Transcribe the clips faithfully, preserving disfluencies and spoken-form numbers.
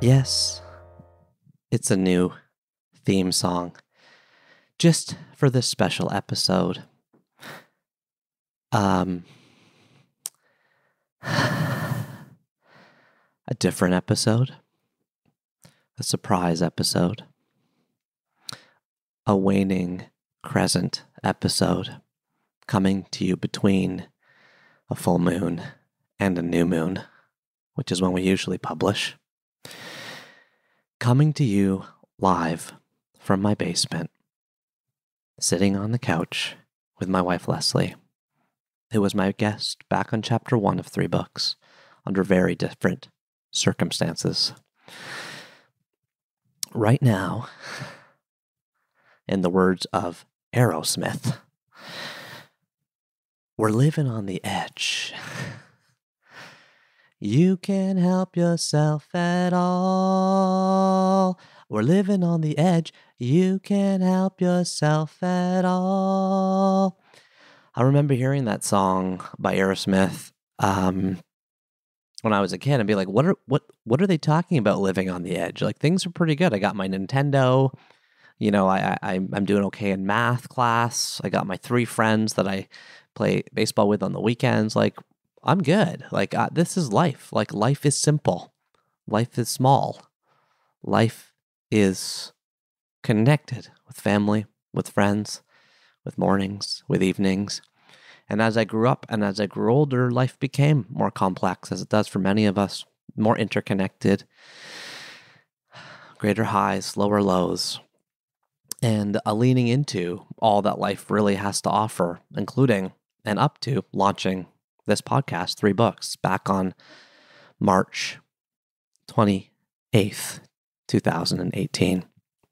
Yes, it's a new theme song just for this special episode. Um, a different episode, a surprise episode, a Waning Crescent episode coming to you between a full moon and a new moon, which is when we usually publish. Coming to you live from my basement, sitting on the couch with my wife Leslie, who was my guest back on chapter one of three books under very different circumstances. Right now, in the words of Aerosmith, we're living on the edge. You can't help yourself at all. We're living on the edge. You can't help yourself at all. I remember hearing that song by Aerosmith um, when I was a kid and be like, what are what what are they talking about living on the edge? Like, things are pretty good. I got my Nintendo. You know, I, I I'm doing okay in math class. I got my three friends that I play baseball with on the weekends. Like, I'm good. Like, uh, this is life. Like, life is simple. Life is small. Life is connected with family, with friends, with mornings, with evenings. And as I grew up and as I grew older, life became more complex, as it does for many of us, more interconnected, greater highs, lower lows, and a leaning into all that life really has to offer, including and up to launching this podcast, Three Books, back on March twenty-eighth, twenty eighteen.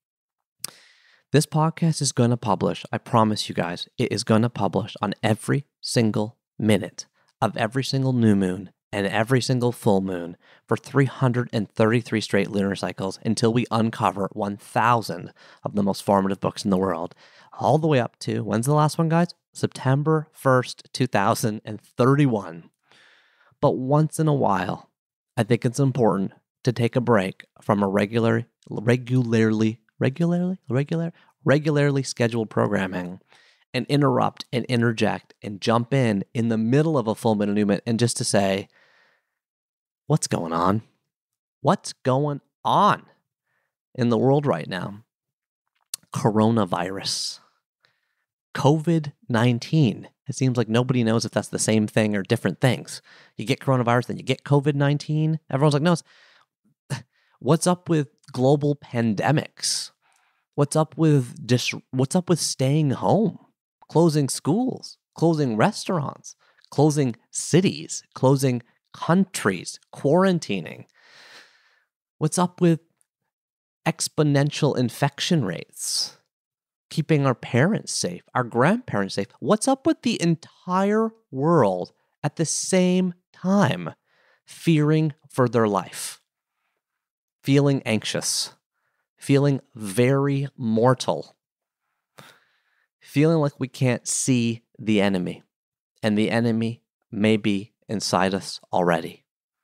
This podcast is going to publish, I promise you guys, it is going to publish on every single minute of every single new moon and every single full moon for three hundred thirty-three straight lunar cycles until we uncover one thousand of the most formative books in the world. All the way up to, when's the last one, guys? September first, two thousand thirty-one. But once in a while, I think it's important to take a break from a regular, regularly, regularly, regular, regularly scheduled programming and interrupt and interject and jump in in the middle of a full moon and new moon and just to say, what's going on? What's going on in the world right now? Coronavirus. covid nineteen. It seems like nobody knows if that's the same thing or different things. You get coronavirus, then you get covid nineteen. Everyone's like, no, it's... What's up with global pandemics? What's up with dis- What's up with staying home? Closing schools, closing restaurants, closing cities, closing countries, quarantining. What's up with exponential infection rates? Keeping our parents safe, our grandparents safe. What's up with the entire world at the same time fearing for their life, feeling anxious, feeling very mortal, feeling like we can't see the enemy, and the enemy may be inside us already?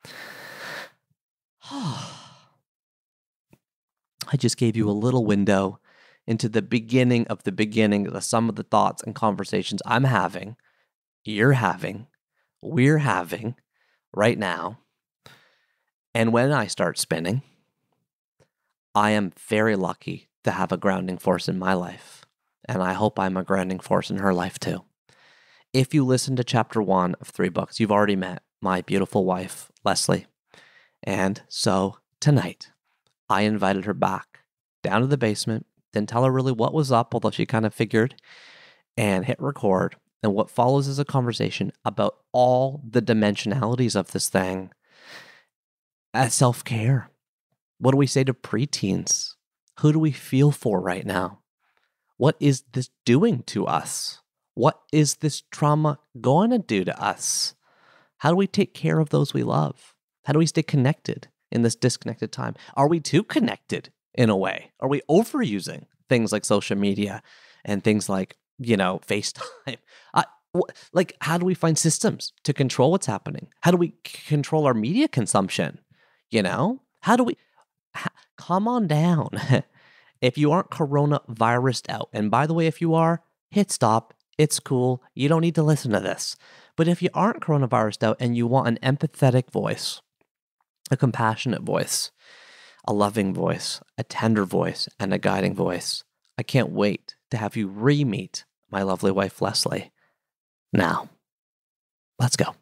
I just gave you a little window into the beginning of the beginning of some of the thoughts and conversations I'm having, you're having, we're having right now. And when I start spinning, I am very lucky to have a grounding force in my life. And I hope I'm a grounding force in her life too. If you listen to chapter one of three books, you've already met my beautiful wife, Leslie. And so tonight, I invited her back down to the basement. Didn't tell her really what was up, although she kind of figured, and hit record. And what follows is a conversation about all the dimensionalities of this thing as self-care. What do we say to preteens? Who do we feel for right now? What is this doing to us? What is this trauma going to do to us? How do we take care of those we love? How do we stay connected in this disconnected time? Are we too connected in a way? Are we overusing things like social media and things like, you know, FaceTime? Uh, wh- like, how do we find systems to control what's happening? How do we c- control our media consumption? You know, how do we, Calm on down. If you aren't coronavirused out, and by the way, if you are, hit stop. It's cool. You don't need to listen to this. But if you aren't coronavirused out and you want an empathetic voice, a compassionate voice, a loving voice, a tender voice, and a guiding voice, I can't wait to have you re-meet my lovely wife, Leslie. Now, let's go.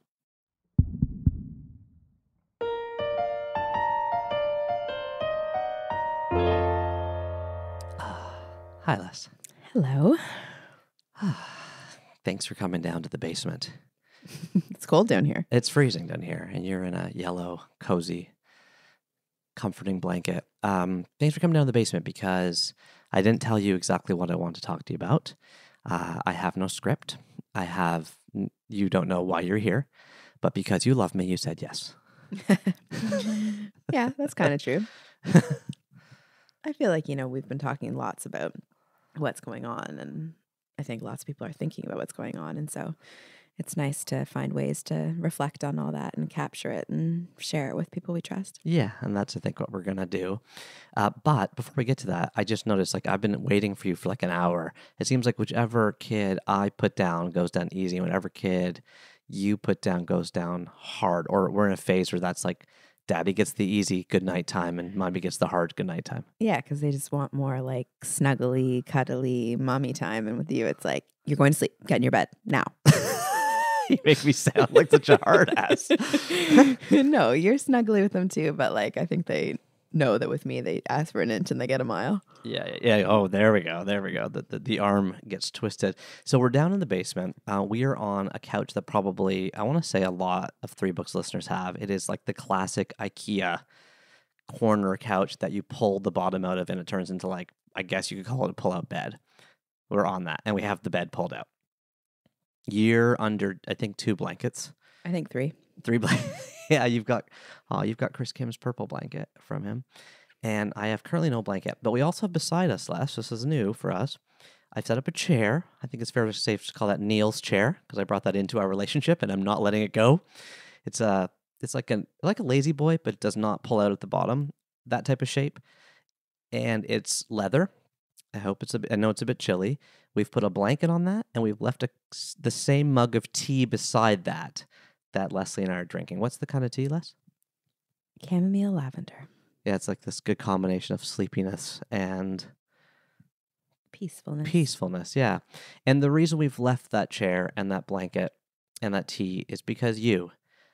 Hi, Les. Hello. Thanks for coming down to the basement. It's cold down here. It's freezing down here, and you're in a yellow, cozy, comforting blanket. Um, thanks for coming down to the basement because I didn't tell you exactly what I want to talk to you about. Uh, I have no script. I have, you don't know why you're here, but because you love me, you said yes. Yeah, that's kind of true. I feel like, you know, we've been talking lots about what's going on, and I think lots of people are thinking about what's going on. And so it's nice to find ways to reflect on all that and capture it and share it with people we trust. Yeah, and that's, I think, what we're going to do. Uh, but before we get to that, I just noticed, like, I've been waiting for you for like an hour. It seems like whichever kid I put down goes down easy, and whatever kid you put down goes down hard. Or we're in a phase where that's like, Daddy gets the easy good night time and Mommy gets the hard good night time. Yeah, because they just want more like snuggly, cuddly mommy time. And with you, it's like, you're going to sleep. Get in your bed now. You make me sound like such a hard ass. No, you're snuggly with them too. But like, I think they know that with me, they ask for an inch and they get a mile. Yeah, yeah. Oh, there we go. There we go. The, the, the arm gets twisted. So we're down in the basement. Uh, we are on a couch that probably, I want to say a lot of Three Books listeners have. It is like the classic IKEA corner couch that you pull the bottom out of and it turns into like, I guess you could call it a pull-out bed. We're on that. And we have the bed pulled out. You're under, I think, two blankets. I think three. Three blankets. Yeah, you've got, oh, you've got Chris Kim's purple blanket from him. And I have currently no blanket, but we also have beside us, Les, this is new for us. I've set up a chair. I think it's fairly safe to call that Neil's chair because I brought that into our relationship and I'm not letting it go. It's a, it's like a like a lazy boy, but it does not pull out at the bottom, that type of shape. And it's leather. I hope it's a bit, I know it's a bit chilly. We've put a blanket on that and we've left a, the same mug of tea beside that that Leslie and I are drinking. What's the kind of tea, Les? Chamomile lavender. Yeah, it's like this good combination of sleepiness and peacefulness. Peacefulness, yeah. And the reason we've left that chair and that blanket and that tea is because you,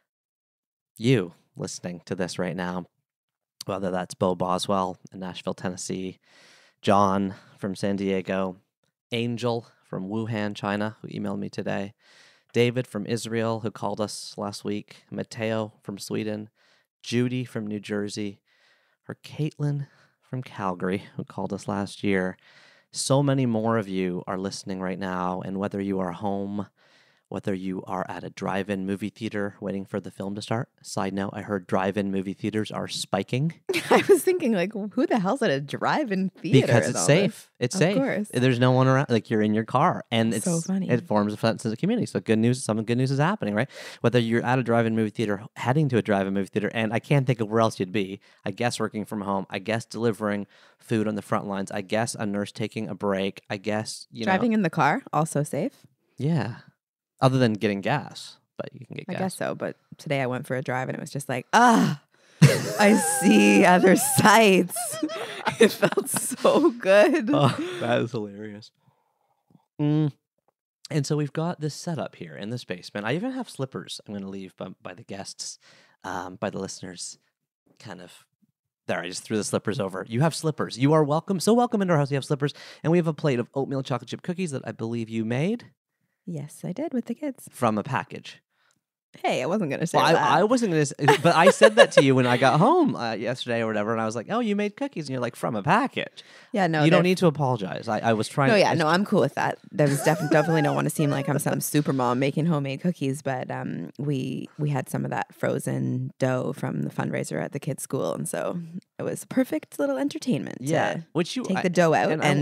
you listening to this right now, whether that's Bo Boswell in Nashville, Tennessee, John from San Diego, Angel from Wuhan, China, who emailed me today, David from Israel, who called us last week, Matteo from Sweden, Judy from New Jersey, or Caitlin from Calgary, who called us last year. So many more of you are listening right now, and whether you are home, whether you are at a drive-in movie theater waiting for the film to start. Side note, I heard drive-in movie theaters are spiking. I was thinking, like, who the hell's at a drive-in theater? Because it's safe. It's of safe. Course. There's no one around. Like, you're in your car. And it's so funny. It forms a sense of community. So good news, some good news is happening, right? Whether you're at a drive-in movie theater, heading to a drive-in movie theater, and I can't think of where else you'd be. I guess working from home. I guess delivering food on the front lines. I guess a nurse taking a break. I guess, you Driving know. in the car, also safe. Yeah. Other than getting gas, but you can get gas. I guess so, but today I went for a drive and it was just like, ah, I see other sights. It felt so good. Oh, that is hilarious. Mm. And so we've got this setup here in this basement. I even have slippers I'm going to leave by, by the guests, um, by the listeners. Kind of, there, I just threw the slippers over. You have slippers. You are welcome. So welcome into our house. You have slippers. And we have a plate of oatmeal chocolate chip cookies that I believe you made. Yes, I did with the kids. From a package. Hey, I wasn't going to say well, that. I, I wasn't going to, but I said that to you when I got home uh, yesterday or whatever, and I was like, "Oh, you made cookies," and you're like, "From a package." Yeah, no, you don't need to apologize. I, I was trying. No, to, yeah, I, no, I'm cool with that. There was definitely definitely don't want to seem like I'm some super mom making homemade cookies, but um, we we had some of that frozen dough from the fundraiser at the kids' school, and so it was perfect little entertainment. Yeah, to which you take I, the dough out and. and, and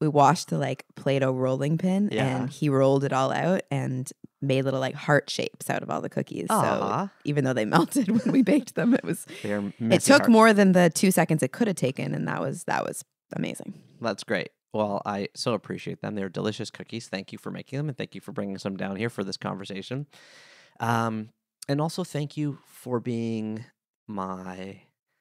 we washed the like Play-Doh rolling pin Yeah. and he rolled it all out and made little like heart shapes out of all the cookies. Aw. So even though they melted when we baked them, it was They're it messy took hearts. more than the two seconds it could have taken, and that was that was amazing. That's great. Well, I so appreciate them. They're delicious cookies. Thank you for making them, and thank you for bringing some down here for this conversation. Um, and also thank you for being my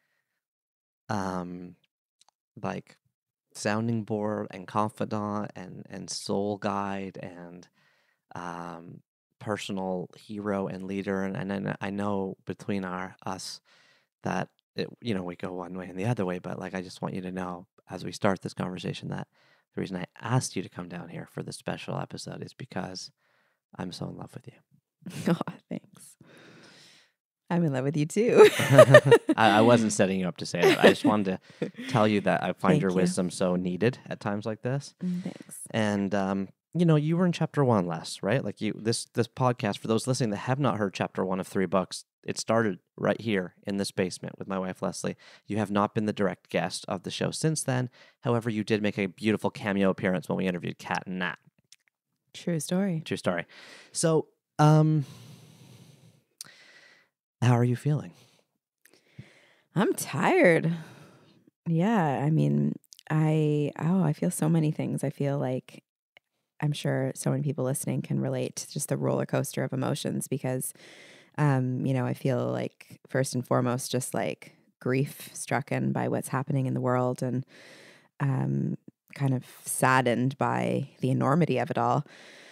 um, like sounding board and confidant and and soul guide and um, personal hero and leader. And and I- I know between our us that it, you know, we go one way and the other way. But like, I just want you to know as we start this conversation that the reason I asked you to come down here for this special episode is because I'm so in love with you. Oh, thanks. I'm in love with you too. I, I wasn't setting you up to say that. I just wanted to tell you that I find Thank your you. wisdom so needed at times like this. Mm, Thanks. And um, you know, you were in chapter one last, right? Like you, this this podcast for those listening that have not heard chapter one of three books, it started right here in this basement with my wife Leslie. You have not been the direct guest of the show since then. However, you did make a beautiful cameo appearance when we interviewed Kat and Nat. True story. True story. So, um, how are you feeling? I'm tired. Yeah, I mean, I oh, I feel so many things. I feel like I'm sure so many people listening can relate to just the roller coaster of emotions because um, you know, I feel like first and foremost just like grief stricken by what's happening in the world and um kind of saddened by the enormity of it all.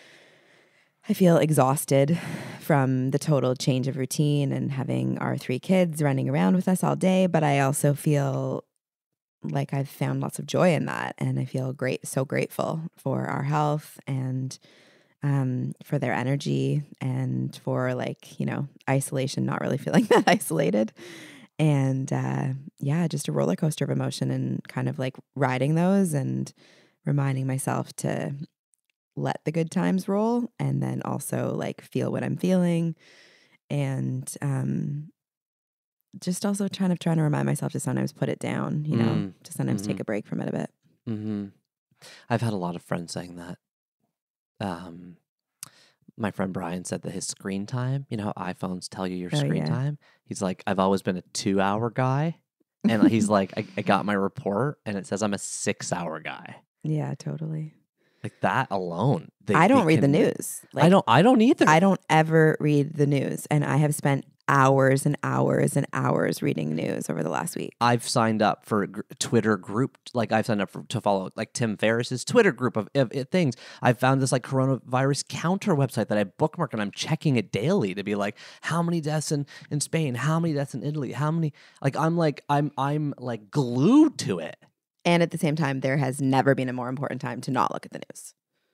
I feel exhausted from the total change of routine and having our three kids running around with us all day. But I also feel like I've found lots of joy in that. And I feel great, so grateful for our health and um, for their energy and for like, you know, isolation, not really feeling that isolated. And uh, yeah, just a roller coaster of emotion and kind of like riding those and reminding myself to let the good times roll and then also like feel what I'm feeling and um just also trying to trying to remind myself to sometimes put it down, you know, Mm. to sometimes Mhm. take a break from it a bit. Mm-hmm. I've had a lot of friends saying that. Um, my friend Brian said that his screen time, you know how iPhones tell you your Oh, screen yeah. time? He's like, I've always been a two hour guy. And he's like, I, I got my report and it says I'm a six hour guy. Yeah, totally. Like that alone. They, I don't they read the can- news. Like, I don't I don't either. I don't ever read the news, and I have spent hours and hours and hours reading news over the last week. I've signed up for a gr- Twitter group. Like I've signed up for, to follow like Tim Ferriss's Twitter group of, of, of things. I found this like coronavirus counter website that I bookmark and I'm checking it daily to be like, how many deaths in, in Spain? How many deaths in Italy? How many? Like I'm like I'm I'm like glued to it. And at the same time, there has never been a more important time to not look at the news.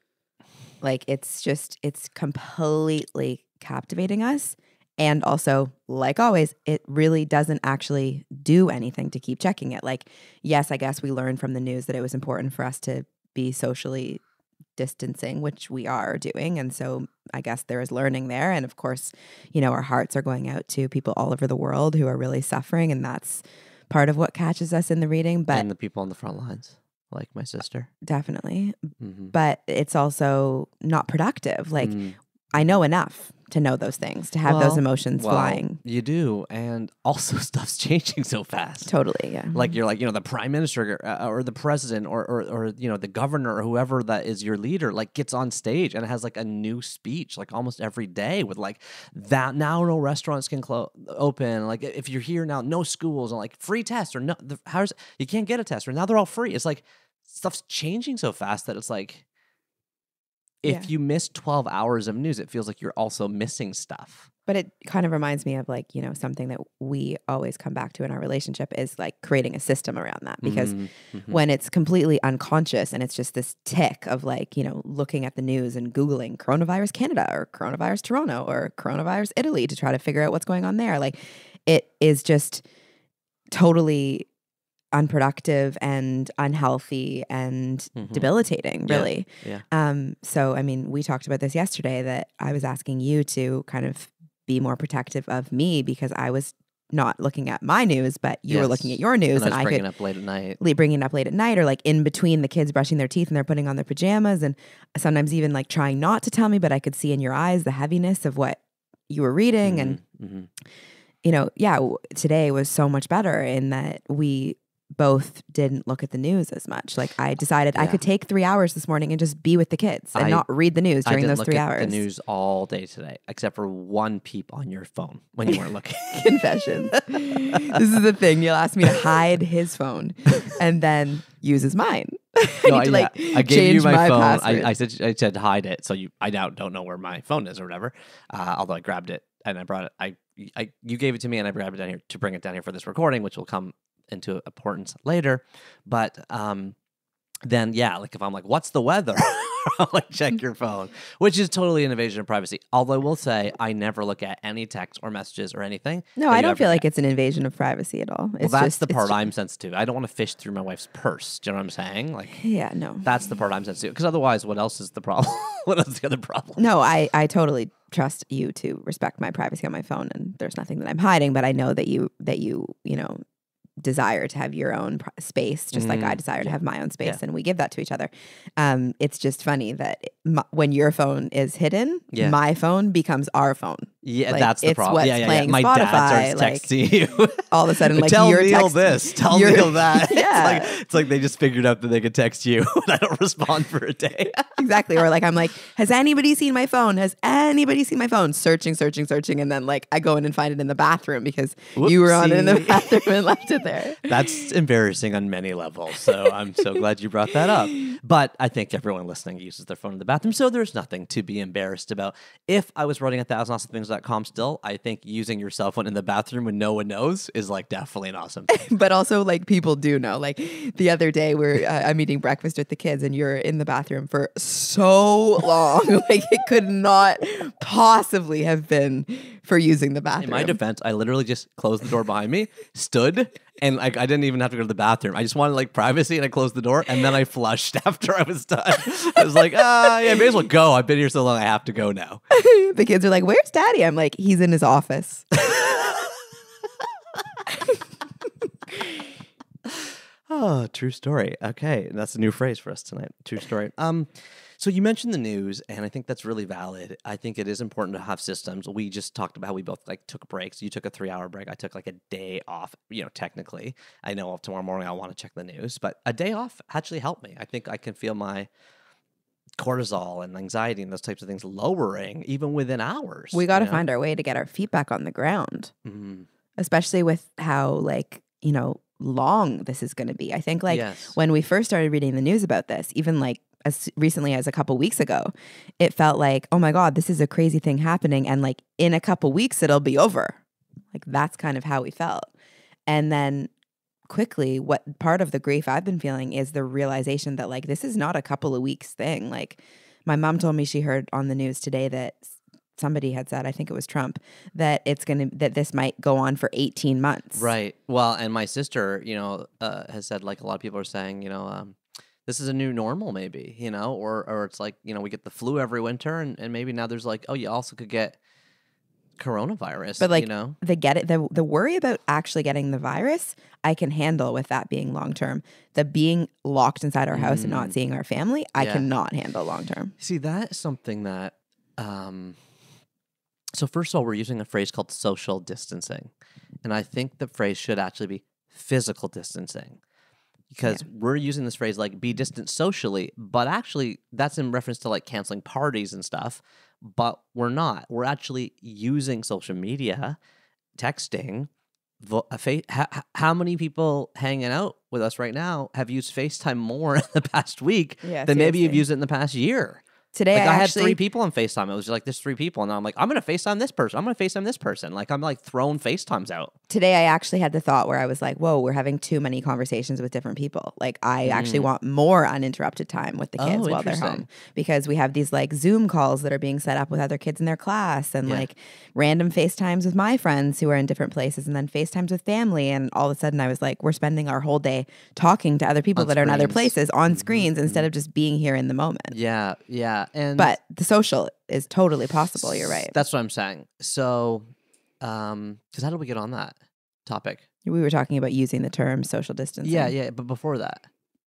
Like it's just, it's completely captivating us. And also, like always, it really doesn't actually do anything to keep checking it. Like, yes, I guess we learned from the news that it was important for us to be socially distancing, which we are doing. And so I guess there is learning there. And of course, you know, our hearts are going out to people all over the world who are really suffering. And that's part of what catches us in the reading. But And the people on the front lines, like my sister. definitely. Mm-hmm. But it's also not productive. Like, Mm. I know enough to know those things, to have those Well, emotions well, flying. You do. And also stuff's changing so fast. Totally, yeah. Like you're like, you know, the prime minister uh, or the president or, or, or, you know, the governor or whoever that is your leader, like gets on stage and has like a new speech, like almost every day with like that now no restaurants can close open. Like if you're here now, no schools and like free tests or no, the, how's you can't get a test or now they're all free. It's like stuff's changing so fast that it's like, if Yeah. you miss twelve hours of news, it feels like you're also missing stuff. But it kind of reminds me of like, you know, something that we always come back to in our relationship is like creating a system around that. Because Mm-hmm. when it's completely unconscious and it's just this tick of like, you know, looking at the news and Googling coronavirus Canada or coronavirus Toronto or coronavirus Italy to try to figure out what's going on there, like it is just totally unproductive and unhealthy and Mhm. debilitating, Yeah. really. Yeah. Um, so, I mean, we talked about this yesterday that I was asking you to kind of be more protective of me because I was not looking at my news, but you yes. were looking at your news, and, and I, I bringing could up late at night, bringing it up late at night, or like in between the kids brushing their teeth and they're putting on their pajamas, and sometimes even like trying not to tell me, but I could see in your eyes the heaviness of what you were reading, mm-hmm. and Mm-hmm. you know, yeah, today was so much better in that we both didn't look at the news as much. Like I decided yeah. I could take three hours this morning and just be with the kids and I, not read the news during I didn't those look three at hours. the news all day today, except for one peep on your phone when you weren't looking. Confessions. This is the thing. You'll ask me to hide his phone and then uses mine. I No, need to yeah. like I gave you my, my phone. password. I, I said I said hide it, so you I now don't know where my phone is or whatever. Uh, although I grabbed it and I brought it. I, I you gave it to me and I grabbed it down here to bring it down here for this recording, which will come into importance later. But um, then yeah, like if I'm like, what's the weather? I'll like check your phone, which is totally an invasion of privacy. Although I will say I never look at any text or messages or anything. No, I don't feel like it's an invasion of privacy at all. It's well, that's just, the part just, I'm sensitive. I don't want to fish through my wife's purse. Do you know what I'm saying? Like, yeah, no. That's the part I'm sensitive. Because otherwise, what else is the problem? What else is the other problem? No, I, I totally trust you to respect my privacy on my phone, and there's nothing that I'm hiding. But I know that you that you you know desire to have your own pr- space, just mm, like I desire yeah. to have my own space, yeah. and we give that to each other. Um, it's just funny that m- when your phone is hidden, yeah. my phone becomes our phone. Yeah, like, that's the it's problem. What's yeah, yeah, playing yeah. My Spotify, dad starts like, texting you. all of a sudden, like tell you're Neil text- this, tell Neil that. Yeah, it's like, it's like they just figured out that they could text you, and I don't respond for a day. Exactly. Or like I'm like, has anybody seen my phone? Has anybody seen my phone? Searching, searching, searching, and then like I go in and find it in the bathroom because Whoopsie. you were on it in the bathroom and left it there. That's embarrassing on many levels. So I'm so glad you brought that up. But I think everyone listening uses their phone in the bathroom, so there's nothing to be embarrassed about. If I was running a thousand awesome things dot com still, I think using your cell phone in the bathroom when no one knows is like definitely an awesome thing. But also like people do know. Like the other day we're uh, I'm eating breakfast with the kids and you're in the bathroom for so long. Like it could not possibly have been for using the bathroom. In my defense, I literally just closed the door behind me, stood, and like I didn't even have to go to the bathroom. I just wanted like privacy, and I closed the door, and then I flushed after I was done. I was like, ah, yeah, may as well go. I've been here so long, I have to go now. The kids are like, "Where's Daddy?" I'm like, "He's in his office." Oh, true story. Okay, that's a new phrase for us tonight. True story. Um, so you mentioned the news, and I think that's really valid. I think it is important to have systems. We just talked about how we both like took breaks. You took a three-hour break. I took like a day off. You know, technically, I know tomorrow morning I want to check the news, but a day off actually helped me. I think I can feel my cortisol and anxiety and those types of things lowering even within hours. We got to you know? find our way to get our feet back on the ground, mm-hmm. especially with how like you know. long this is going to be. I think like yes. when we first started reading the news about this, even like as recently as a couple weeks ago, it felt like, oh my God, this is a crazy thing happening. And like in a couple weeks, it'll be over. Like that's kind of how we felt. And then quickly, what part of the grief I've been feeling is the realization that like, this is not a couple of weeks thing. Like my mom told me she heard on the news today that somebody had said, I think it was Trump, that it's going to, that this might go on for eighteen months. Right. Well, and my sister, you know, uh, has said, like a lot of people are saying, you know, um, this is a new normal maybe, you know, or, or it's like, you know, we get the flu every winter and, and maybe now there's like, oh, you also could get coronavirus, but like you know, the get it, the, the worry about actually getting the virus, I can handle with that being long-term. The being locked inside our house mm. and not seeing our family, I yeah. cannot handle long-term. See, that is something that, um, so first of all, we're using a phrase called social distancing. And I think the phrase should actually be physical distancing. Because yeah. we're using this phrase like be distant socially, but actually that's in reference to like canceling parties and stuff. But we're not. We're actually using social media, texting. Vo- a fa- ha- how many people hanging out with us right now have used FaceTime more in the past week yeah, than seriously. maybe you've used it in the past year? Today, like I, I had actually, three people on FaceTime. It was just like, there's three people. And I'm like, I'm going to FaceTime this person. I'm going to FaceTime this person. Like, I'm like throwing FaceTimes out. Today, I actually had the thought where I was like, whoa, we're having too many conversations with different people. Like, I mm. actually want more uninterrupted time with the kids oh, while they're home. Because we have these like Zoom calls that are being set up with other kids in their class and yeah. like random FaceTimes with my friends who are in different places and then FaceTimes with family. And all of a sudden, I was like, we're spending our whole day talking to other people on that screens. are in other places on mm-hmm. screens mm-hmm. instead of just being here in the moment. Yeah, yeah. And But the social is totally possible. You're right. That's what I'm saying. So, um, because how did we get on that? topic? We were talking about using the term social distancing. Yeah, yeah, but before that.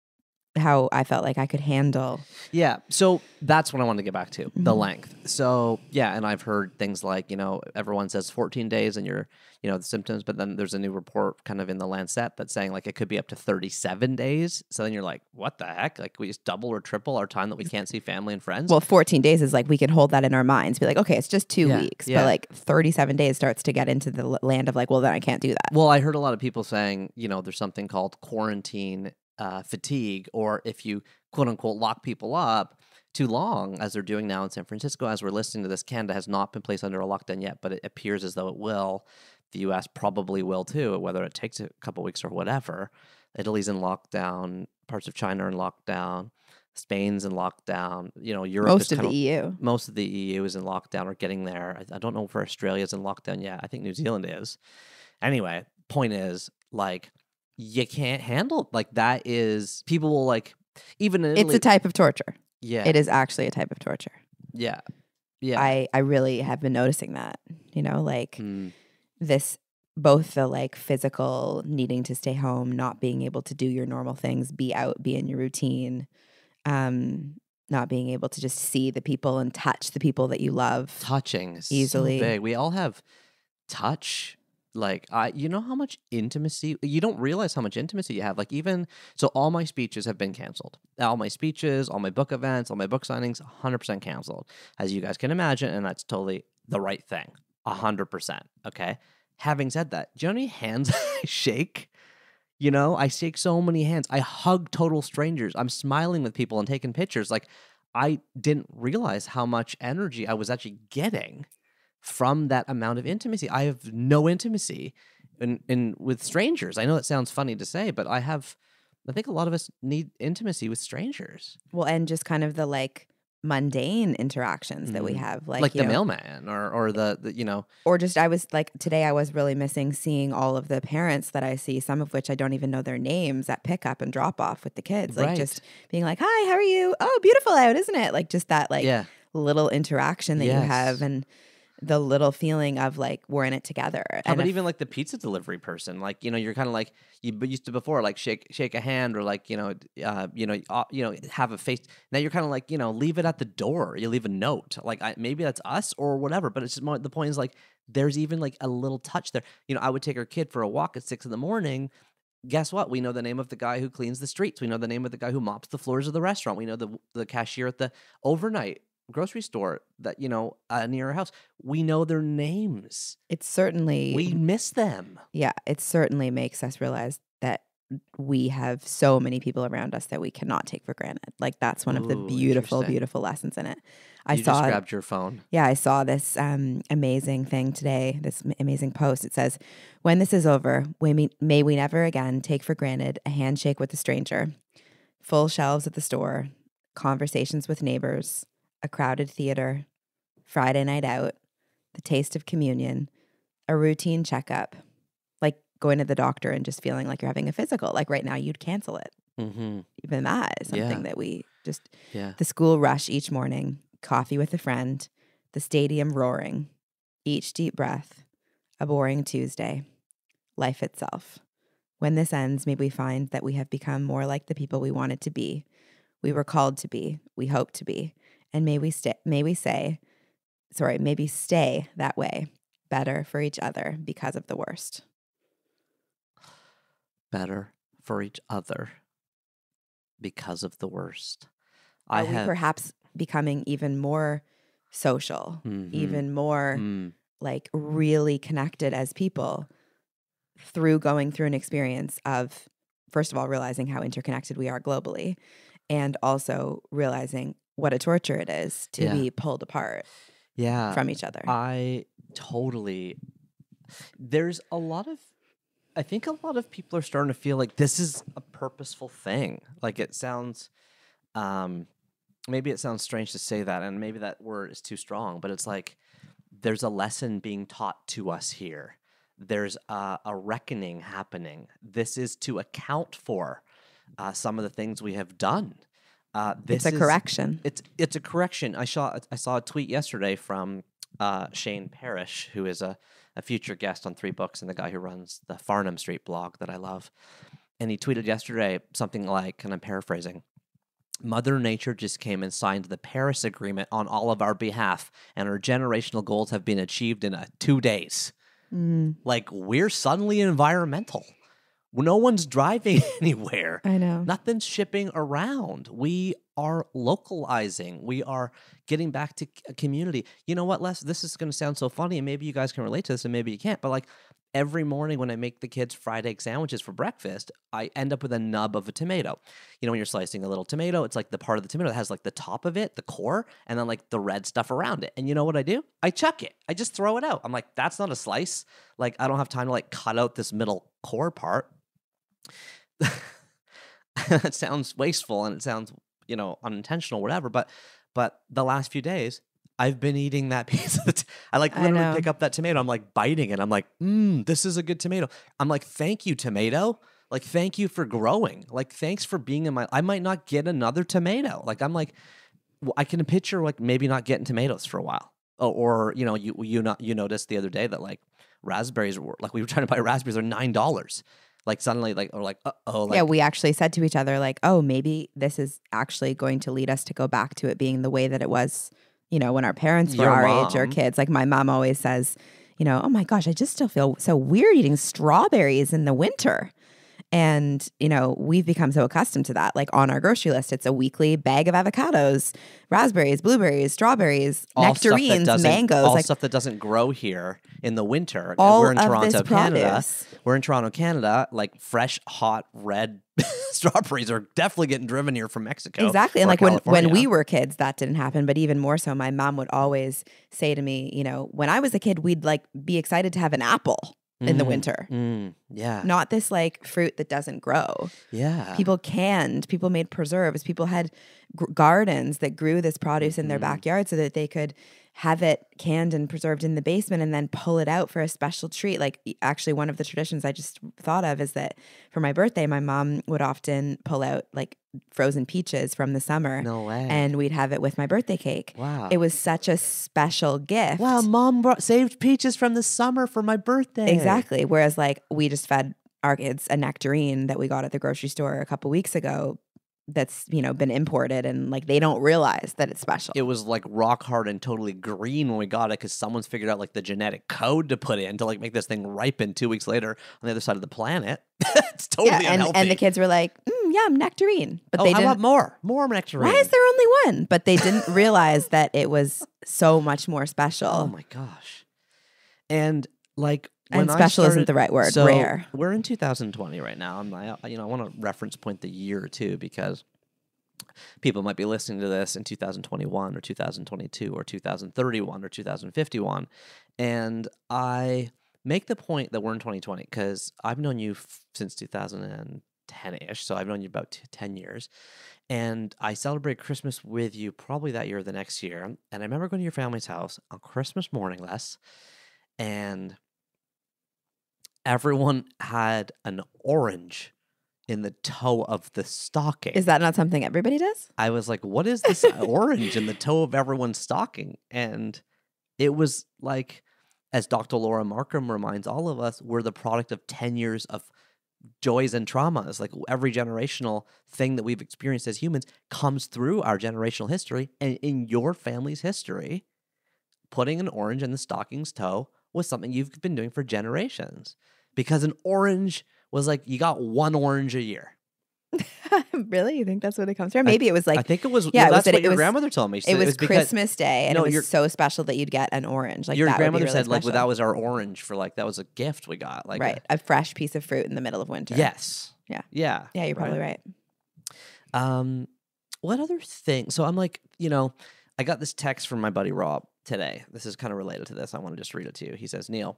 How I felt like I could handle. Yeah, so that's what I wanted to get back to, Mm-hmm. the length. So, yeah, and I've heard things like, you know, everyone says fourteen days and you're, you know, the symptoms, but then there's a new report kind of in the Lancet that's saying like it could be up to thirty-seven days. So then you're like, what the heck? Like we just double or triple our time that we can't see family and friends? Well, fourteen days is like we can hold that in our minds, be like, okay, it's just two Yeah, weeks. yeah. But like thirty-seven days starts to get into the l- land of like, well, then I can't do that. Well, I heard a lot of people saying, you know, there's something called quarantine uh, fatigue, or if you quote unquote lock people up too long, as they're doing now in San Francisco, as we're listening to this, Canada has not been placed under a lockdown yet, but it appears as though it will. The U S probably will too, whether it takes a couple weeks or whatever. Italy's in lockdown, parts of China are in lockdown, Spain's in lockdown. You know, Europe Most is of kind the E U. Most of the E U is in lockdown or getting there. I, I don't know if Australia's in lockdown yet. I think New Zealand is. Anyway, point is, like, you can't handle like that. Is people will like even in Italy, It's a type of torture. yeah, It is actually a type of torture. yeah, yeah. I, I really have been noticing that, you know, like Mm. this, both the like physical needing to stay home, not being able to do your normal things, be out, be in your routine, um, not being able to just see the people and touch the people that you love. Touching is easily. so big. We all have touch. Like I, you know how much intimacy you don't realize how much intimacy you have. Like even so, all my speeches have been canceled. All my speeches, all my book events, all my book signings, one hundred percent canceled, as you guys can imagine, and that's totally the right thing, one hundred percent. Okay. Having said that, do you know how many hands I shake? You know, I shake so many hands. I hug total strangers. I'm smiling with people and taking pictures. Like I didn't realize how much energy I was actually getting from that amount of intimacy. I have no intimacy in, in with strangers. I know it sounds funny to say, but I have, I think a lot of us need intimacy with strangers. Well, and just kind of the like mundane interactions that we Mhm. have. Like, Like you the know, mailman or, or the, the, you know. or just I was like today I was really missing seeing all of the parents that I see, some of which I don't even know their names, at pickup and drop off with the kids. Like Right. just being like, hi, how are you? Oh, beautiful out, isn't it? Like just that like Yeah. little interaction that Yes. you have, and the little feeling of like we're in it together. How And about if- even like the pizza delivery person? Like, you know, you're kind of like you b- used to before, like shake shake a hand or like, you know, uh, you know, uh, you know, have a face. Now you're kind of like, you know, leave it at the door. You leave a note. Like I, maybe that's us or whatever. But it's just more, the point is like there's even like a little touch there. You know, I would take our kid for a walk at six in the morning. Guess what? We know the name of the guy who cleans the streets. We know the name of the guy who mops the floors of the restaurant. We know the the cashier at the overnight grocery store that, you know, uh, near our house. We know their names. it's certainly We miss them. yeah, it certainly makes us realize that we have so many people around us that we cannot take for granted. Like that's one of the Ooh, beautiful, interesting. beautiful lessons in it. I You saw just grabbed your phone. Yeah, I saw this um, amazing thing today, this m- amazing post. It says, when this is over, we may, may we never again take for granted a handshake with a stranger, full shelves at the store, conversations with neighbors, a crowded theater, Friday night out, the taste of communion, a routine checkup, like going to the doctor and just feeling like you're having a physical. Like right now, you'd cancel it. Mm-hmm. Even that is something Yeah. that we just, Yeah. the school rush each morning, coffee with a friend, the stadium roaring, each deep breath, a boring Tuesday, life itself. When this ends, may we find that we have become more like the people we wanted to be, we were called to be, we hope to be, and may we stay, may we say, sorry, maybe stay that way, better for each other because of the worst. Better for each other because of the worst. Are I we have perhaps becoming even more social, Mhm. even more Mm. like really connected as people through going through an experience of, first of all, realizing how interconnected we are globally, and also realizing what a torture it is to Yeah. be pulled apart yeah. from each other. I totally. There's a lot of. I think a lot of people are starting to feel like this is a purposeful thing. Like it sounds. Um, maybe it sounds strange to say that, and maybe that word is too strong. But it's like there's a lesson being taught to us here. There's a, a reckoning happening. This is to account for uh, some of the things we have done. Uh, this it's a is, correction. It's it's a correction. I saw I saw a tweet yesterday from uh, Shane Parrish, who is a, a future guest on Three Books and the guy who runs the Farnham Street blog that I love. And he tweeted yesterday something like, and I'm paraphrasing, Mother Nature just came and signed the Paris Agreement on all of our behalf, and our generational goals have been achieved in uh, two days. Mm. Like, we're suddenly environmental. No one's driving anywhere. I know. Nothing's shipping around. We are localizing. We are getting back to a community. You know what, Les? This is going to sound so funny, and maybe you guys can relate to this, and maybe you can't. But like every morning when I make the kids fried egg sandwiches for breakfast, I end up with a nub of a tomato. You know, when you're slicing a little tomato, it's like the part of the tomato that has like the top of it, the core, and then like the red stuff around it. And you know what I do? I chuck it. I just throw it out. I'm like, that's not a slice. Like, I don't have time to like cut out this middle core part. It sounds wasteful and it sounds, you know, unintentional, whatever. But, but the last few days, I've been eating that piece of it. I like I literally know. pick up that tomato. I'm like biting it. I'm like, mmm, this is a good tomato. I'm like, thank you, tomato. Like, thank you for growing. Like, thanks for being in my, I might not get another tomato. Like, I'm like, well, I can picture like maybe not getting tomatoes for a while. Or, or you know, you, you not, you noticed the other day that like raspberries were, like we were trying to buy raspberries are nine dollars. Like suddenly, like, or like, uh-oh. Like, yeah, we actually said to each other, like, oh, maybe this is actually going to lead us to go back to it being the way that it was, you know, when our parents were Your our age or mom. kids. Like my mom always says, you know, oh my gosh, I just still feel so weird eating strawberries in the winter. And, you know, we've become so accustomed to that. Like on our grocery list, it's a weekly bag of avocados, raspberries, blueberries, strawberries, all stuff that nectarines, doesn't- mangoes. all like stuff that doesn't grow here in the winter. all We're in of Toronto, this Canada. produce. We're in Toronto, Canada. Like fresh, hot, red strawberries are definitely getting driven here from Mexico. Exactly. And or like when, when California. we were kids, that didn't happen. But even more so, my mom would always say to me, you know, when I was a kid, we'd like be excited to have an apple in the Mm, winter. mm, yeah. Not this like fruit that doesn't grow. Yeah. People canned, people made preserves, people had g- gardens that grew this produce in their Mhm. backyard so that they could have it canned and preserved in the basement and then pull it out for a special treat. Like e- actually one of the traditions I just thought of is that for my birthday, my mom would often pull out like frozen peaches from the summer No way. and we'd have it with my birthday cake. wow. It was such a special gift. Wow, Mom brought, saved peaches from the summer for my birthday. Exactly. Whereas like we just fed our kids a nectarine that we got at the grocery store a couple weeks ago that's, you know, been imported and like they don't realize that it's special. It was like rock hard and totally green when we got it because someone's figured out like the genetic code to put in to like make this thing ripen two weeks later on the other side of the planet. It's totally yeah, and, unhealthy. and the kids were like, mm, yum, nectarine. But oh, they I didn't. want more. More nectarine. Why is there only one? But they didn't realize that it was so much more special. Oh my gosh. And like when and I special started, isn't the right word. so Rare. We're in two thousand twenty right now. I'm I, you know I want to reference point the year too because people might be listening to this in two thousand twenty-one or two thousand twenty-two or two thousand thirty-one or two thousand fifty-one, and I make the point that we're in twenty twenty because I've known you f- since two thousand ten-ish, so I've known you about t- ten years, and I celebrate Christmas with you probably that year or the next year, and I remember going to your family's house on Christmas morning, Les, and everyone had an orange in the toe of the stocking. Is that not something everybody does? I was like, what is this orange in the toe of everyone's stocking? And it was like, as Doctor Laura Markham reminds all of us, we're the product of ten years of joys and traumas. Like every generational thing that we've experienced as humans comes through our generational history. And in your family's history, putting an orange in the stocking's toe was something you've been doing for generations. Because an orange was like, you got one orange a year. Really? You think that's where it comes from? Maybe it was like, I think it was, yeah, yeah, it was that's that what it your was- grandmother told me. She it said was, was because Christmas Day and No, it was your- so special that you'd get an orange. Like your that would be grandmother really said like, well, special. that was our orange for like, that was a gift we got. Like, right. A fresh piece of fruit in the middle of winter. Yes. Yeah. Yeah. Yeah, you're probably right. Um, what other thing? So I'm like, you know, I got this text from my buddy Rob today. This is kind of related to this. I want to just read it to you. He says, Neil,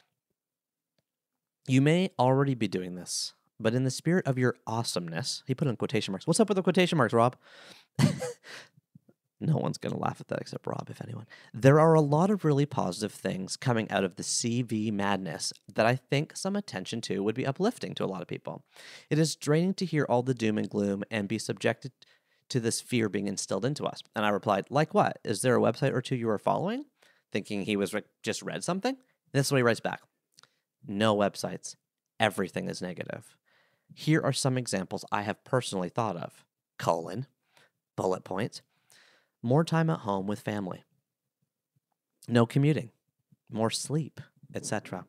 you may already be doing this, but in the spirit of your awesomeness, he put in quotation marks. What's up with the quotation marks, Rob? No one's going to laugh at that except Rob, if anyone. There are a lot of really positive things coming out of the C V madness that I think some attention to would be uplifting to a lot of people. It is draining to hear all the doom and gloom and be subjected to this fear being instilled into us. And I replied, like what? Is there a website or two you are following? thinking he was re- just read something. This is what he writes back. No websites. Everything is negative. Here are some examples I have personally thought of. Colon. Bullet points. More time at home with family. No commuting. More sleep, et cetera.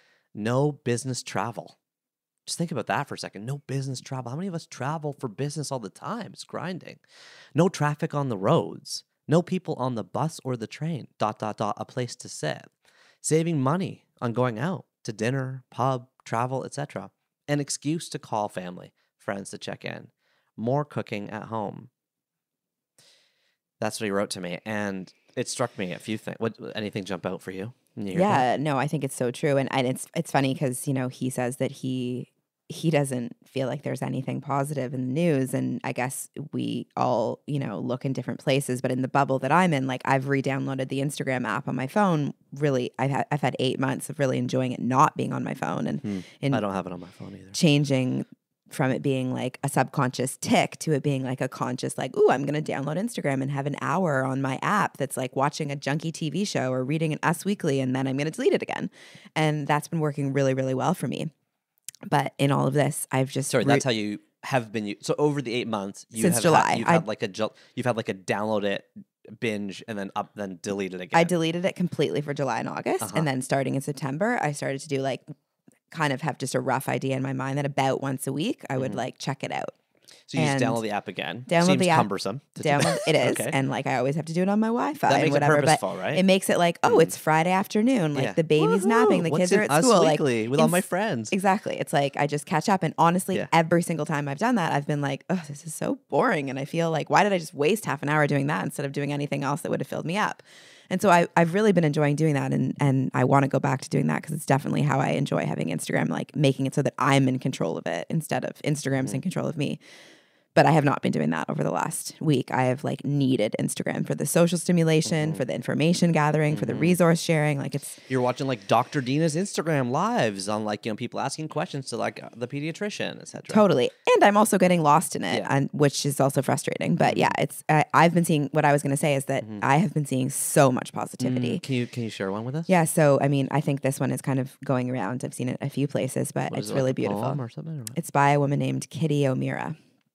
No business travel. Just think about that for a second. No business travel. How many of us travel for business all the time? It's grinding. No traffic on the roads. No people on the bus or the train. Dot, dot, dot. A place to sit. Saving money on going out to dinner, pub, travel, et cetera. An excuse to call family, friends to check in. More cooking at home. That's what he wrote to me. And it struck me a few things. What, anything jump out for you? you yeah, that? No, I think it's so true. And, and it's it's funny because, you know, he says that he he doesn't feel like there's anything positive in the news. And I guess we all, you know, look in different places. But in the bubble that I'm in, like I've re-downloaded the Instagram app on my phone. Really, I've had, I've had eight months of really enjoying it not being on my phone. And, hmm. and I don't have it on my phone either. Changing from it being like a subconscious tick to it being like a conscious, like, ooh, I'm going to download Instagram and have an hour on my app that's like watching a junky T V show or reading an Us Weekly, and then I'm going to delete it again. And that's been working really, really well for me. But in all of this, I've just sorry. Re- that's how you have been. So over the eight months, you since have July, had, you've had like a you've had like a download it, binge, and then up, then delete it again. I deleted it completely for July and August, uh-huh. and then starting in September, I started to do like kind of have just a rough idea in my mind that about once a week I would mm-hmm. like check it out. So you and just download the app again. Download Seems the app. cumbersome. To download it is, okay. and like I always have to do it on my Wi-Fi that makes and whatever. It purposeful, but right? it makes it like, oh, mm. it's Friday afternoon. Like yeah. the baby's Woo-hoo! napping, the What's kids are at Us school. Weekly like with all my friends. Exactly. It's like I just catch up, and honestly, yeah. every single time I've done that, I've been like, oh, this is so boring, and I feel like, why did I just waste half an hour doing that instead of doing anything else that would have filled me up? And so I, I've really been enjoying doing that, and and I want to go back to doing that because it's definitely how I enjoy having Instagram, like making it so that I'm in control of it instead of Instagram's mm-hmm. in control of me. But I have not been doing that over the last week. I have like needed Instagram for the social stimulation, mm-hmm. for the information gathering, mm-hmm. for the resource sharing. Like it's you're watching like Doctor Dina's Instagram lives on like, you know, people asking questions to like the pediatrician, et cetera. Totally. And I'm also getting lost in it, yeah. and, which is also frustrating. But mm-hmm. yeah, it's uh, I've been seeing, what I was going to say is that mm-hmm. I have been seeing so much positivity. Mm, can you can you share one with us? Yeah. So, I mean, I think this one is kind of going around. I've seen it a few places, but what it's it, really like beautiful. Poem or something, or it's by a woman named Kitty O'Meara.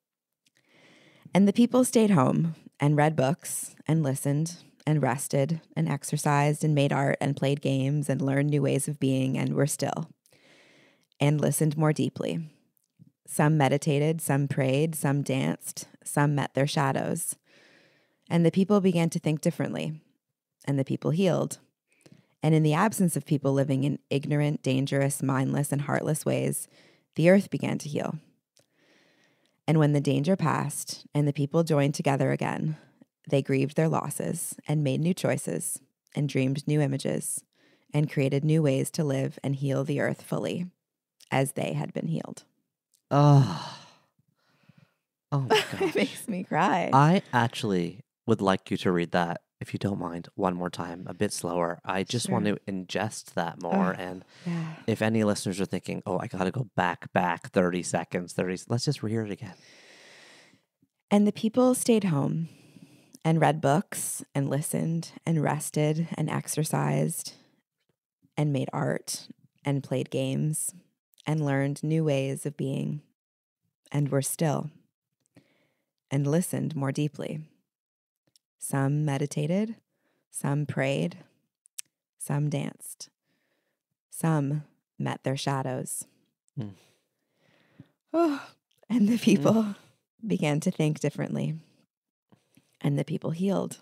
And the people stayed home and read books and listened and rested and exercised and made art and played games and learned new ways of being and were still and listened more deeply. Some meditated, some prayed, some danced, some met their shadows. And the people began to think differently, and the people healed. And in the absence of people living in ignorant, dangerous, mindless, and heartless ways, the earth began to heal. And when the danger passed and the people joined together again, they grieved their losses and made new choices and dreamed new images and created new ways to live and heal the earth fully as they had been healed. Oh, oh my gosh. It makes me cry. I actually would like you to read that, if you don't mind, one more time, a bit slower. I just Sure. want to ingest that more. Oh, and yeah. if any listeners are thinking, oh, I got to go back, back thirty seconds, thirty, let's just hear it again. And the people stayed home and read books and listened and rested and exercised and made art and played games and learned new ways of being and were still and listened more deeply. Some meditated, some prayed, some danced, some met their shadows. Mm. Oh, and the people mm. began to think differently, and the people healed.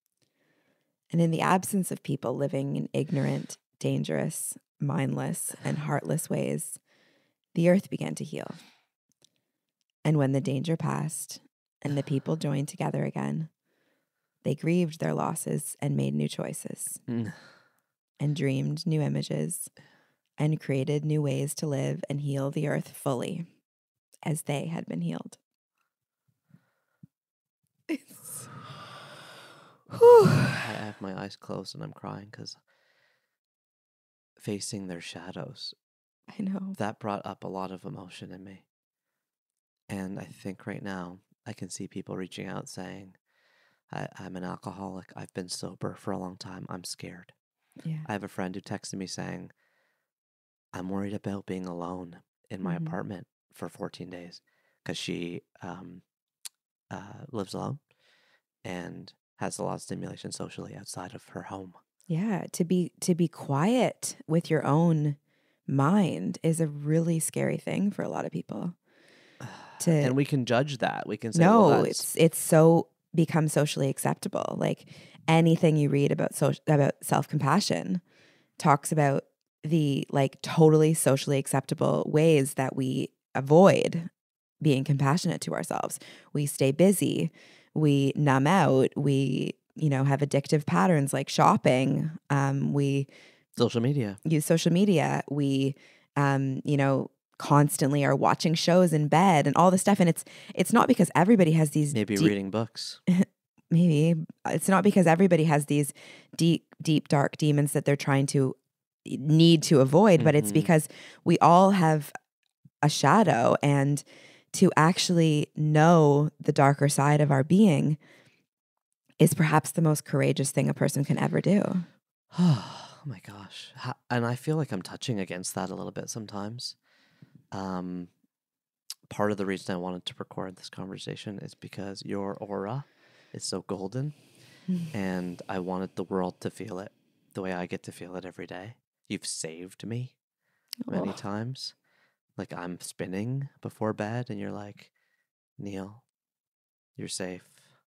And in the absence of people living in ignorant, dangerous, mindless, and heartless ways, the earth began to heal. And when the danger passed and the people joined together again, they grieved their losses and made new choices mm. and dreamed new images and created new ways to live and heal the earth fully as they had been healed. It's... I have my eyes closed and I'm crying because facing their shadows, I know. That brought up a lot of emotion in me. And I think right now I can see people reaching out saying, I, I'm an alcoholic. I've been sober for a long time. I'm scared. Yeah. I have a friend who texted me saying, I'm worried about being alone in my Mhm. apartment for fourteen days because she um, uh, lives alone and has a lot of stimulation socially outside of her home. Yeah, to be to be quiet with your own mind is a really scary thing for a lot of people. To And we can judge that. We can say, no, well, that's it's it's so become socially acceptable. Like anything you read about social about self-compassion talks about the like totally socially acceptable ways that we avoid being compassionate to ourselves. We stay busy, we numb out, we, you know, have addictive patterns like shopping. Um, we social media. use social media. We, um, you know, constantly are watching shows in bed and all this stuff. And it's it's not because everybody has these Maybe deep, reading books. maybe it's not because everybody has these deep, deep, dark demons that they're trying to need to avoid, but it's Mhm. because we all have a shadow, and to actually know the darker side of our being is perhaps the most courageous thing a person can ever do. Oh my gosh. Ha- And I feel like I'm touching against that a little bit sometimes. Um, part of the reason I wanted to record this conversation is because your aura is so golden, and I wanted the world to feel it the way I get to feel it every day. You've saved me many Oh. times. Like I'm spinning before bed, and you're like, Neil, you're safe.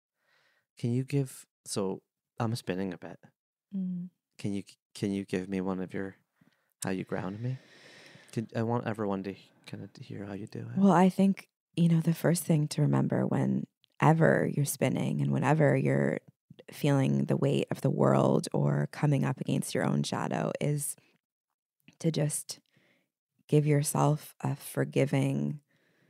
Can you give? So I'm spinning a bit. Mm. Can you can you give me one of your how you ground me? Can, I want everyone to kind of hear how you do it. Well, I think, you know, the first thing to remember whenever you're spinning and whenever you're feeling the weight of the world or coming up against your own shadow is to just give yourself a forgiving,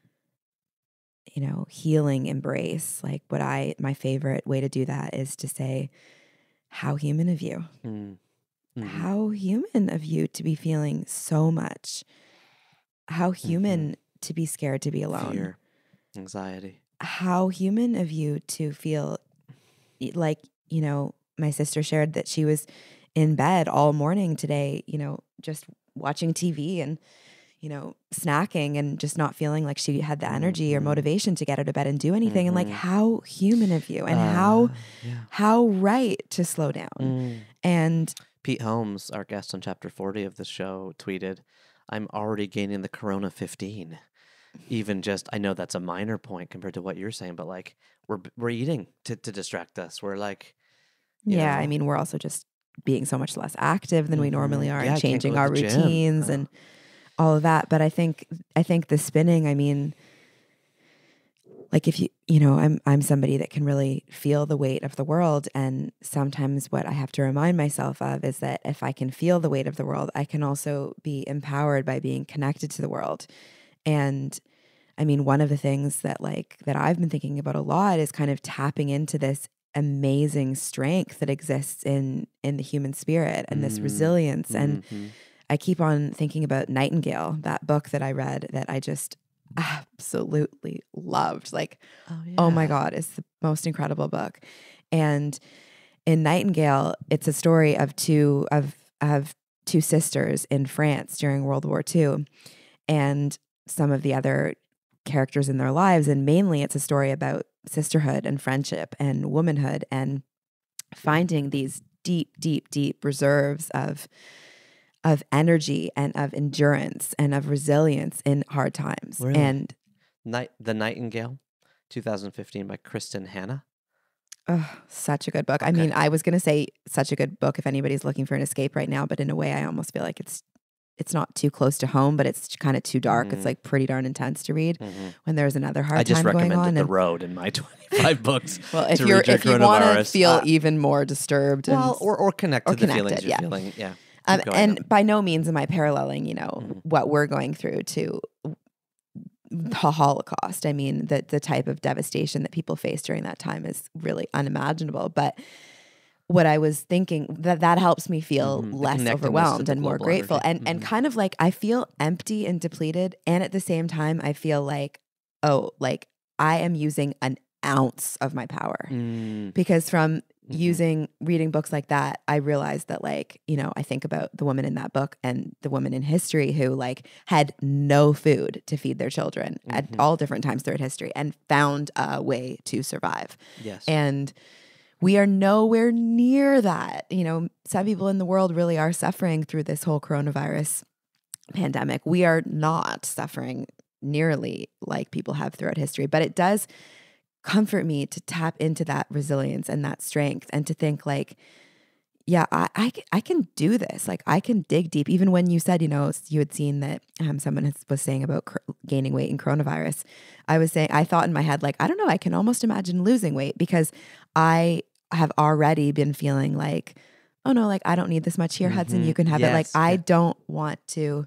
you know, healing embrace. Like what I, my favorite way to do that is to say, how human of you. Mm. Mm-hmm. How human of you to be feeling so much. How human Mm-hmm. to be scared to be alone. Fear, anxiety. How human of you to feel like, you know, my sister shared that she was in bed all morning today, you know, just watching T V and, you know, snacking and just not feeling like she had the energy mm-hmm. or motivation to get out of bed and do anything. Mm-hmm. And like, how human of you, and uh, how, yeah. how right to slow down. Mm. And Pete Holmes, our guest on chapter forty of the show, tweeted, I'm already gaining the Corona fifteen. Even just, I know that's a minor point compared to what you're saying, but like we're we're eating to, to distract us. We're like, you yeah, know, I mean, we're also just being so much less active than mm-hmm. we normally are, yeah, and changing our our routines and all of that. But I think, I think the spinning, I mean, like if you, you know, I'm, I'm somebody that can really feel the weight of the world. And sometimes what I have to remind myself of is that if I can feel the weight of the world, I can also be empowered by being connected to the world. And I mean, one of the things that like, that I've been thinking about a lot is kind of tapping into this amazing strength that exists in, in the human spirit and this mm-hmm. resilience. And mm-hmm. I keep on thinking about Nightingale, that book that I read that I just absolutely loved. Like, oh, yeah. oh my God, it's the most incredible book. And in Nightingale, it's a story of two of of two sisters in France during World War Two, and some of the other characters in their lives. And mainly, it's a story about sisterhood and friendship and womanhood and finding these deep, deep, deep reserves of of energy and of endurance and of resilience in hard times. Really? And Night The Nightingale, twenty fifteen by Kristen Hanna. oh, such a good book. Okay. I mean, I was going to say such a good book if anybody's looking for an escape right now, but in a way I almost feel like it's it's not too close to home, but it's kind of too dark. Mm-hmm. It's like pretty darn intense to read mm-hmm. when there's another hard I just time going recommended on. The And, Road in my twenty-five books. well, if to you're read your if you want to coronavirus. feel Uh, even more disturbed, well, and, or or connect or to the connected, feelings you're yeah. feeling. Yeah. Um, going, and though. by no means am I paralleling, you know, Mhm. what we're going through to the Holocaust. I mean, the the type of devastation that people face during that time is really unimaginable. But what I was thinking, that that helps me feel Mhm. The less connectedness to overwhelmed the and more global grateful. energy. And and Mhm. kind of like I feel empty and depleted. And at the same time, I feel like, oh, like I am using an ounce of my power. Mm. Because from Mm-hmm. using, reading books like that, I realized that like, you know, I think about the woman in that book and the woman in history who like had no food to feed their children mm-hmm. at all different times throughout history and found a way to survive. Yes. And we are nowhere near that. You know, some people in the world really are suffering through this whole coronavirus pandemic. We are not suffering nearly like people have throughout history, but it does comfort me to tap into that resilience and that strength and to think like, yeah, I, I, I can do this. Like I can dig deep. Even when you said, you know, you had seen that um, someone has, was saying about cr- gaining weight in coronavirus, I was saying, I thought in my head, like, I don't know, I can almost imagine losing weight because I have already been feeling like, oh no, like I don't need this much here, mm-hmm. Hudson, you can have yes. it. Like I yeah. don't want to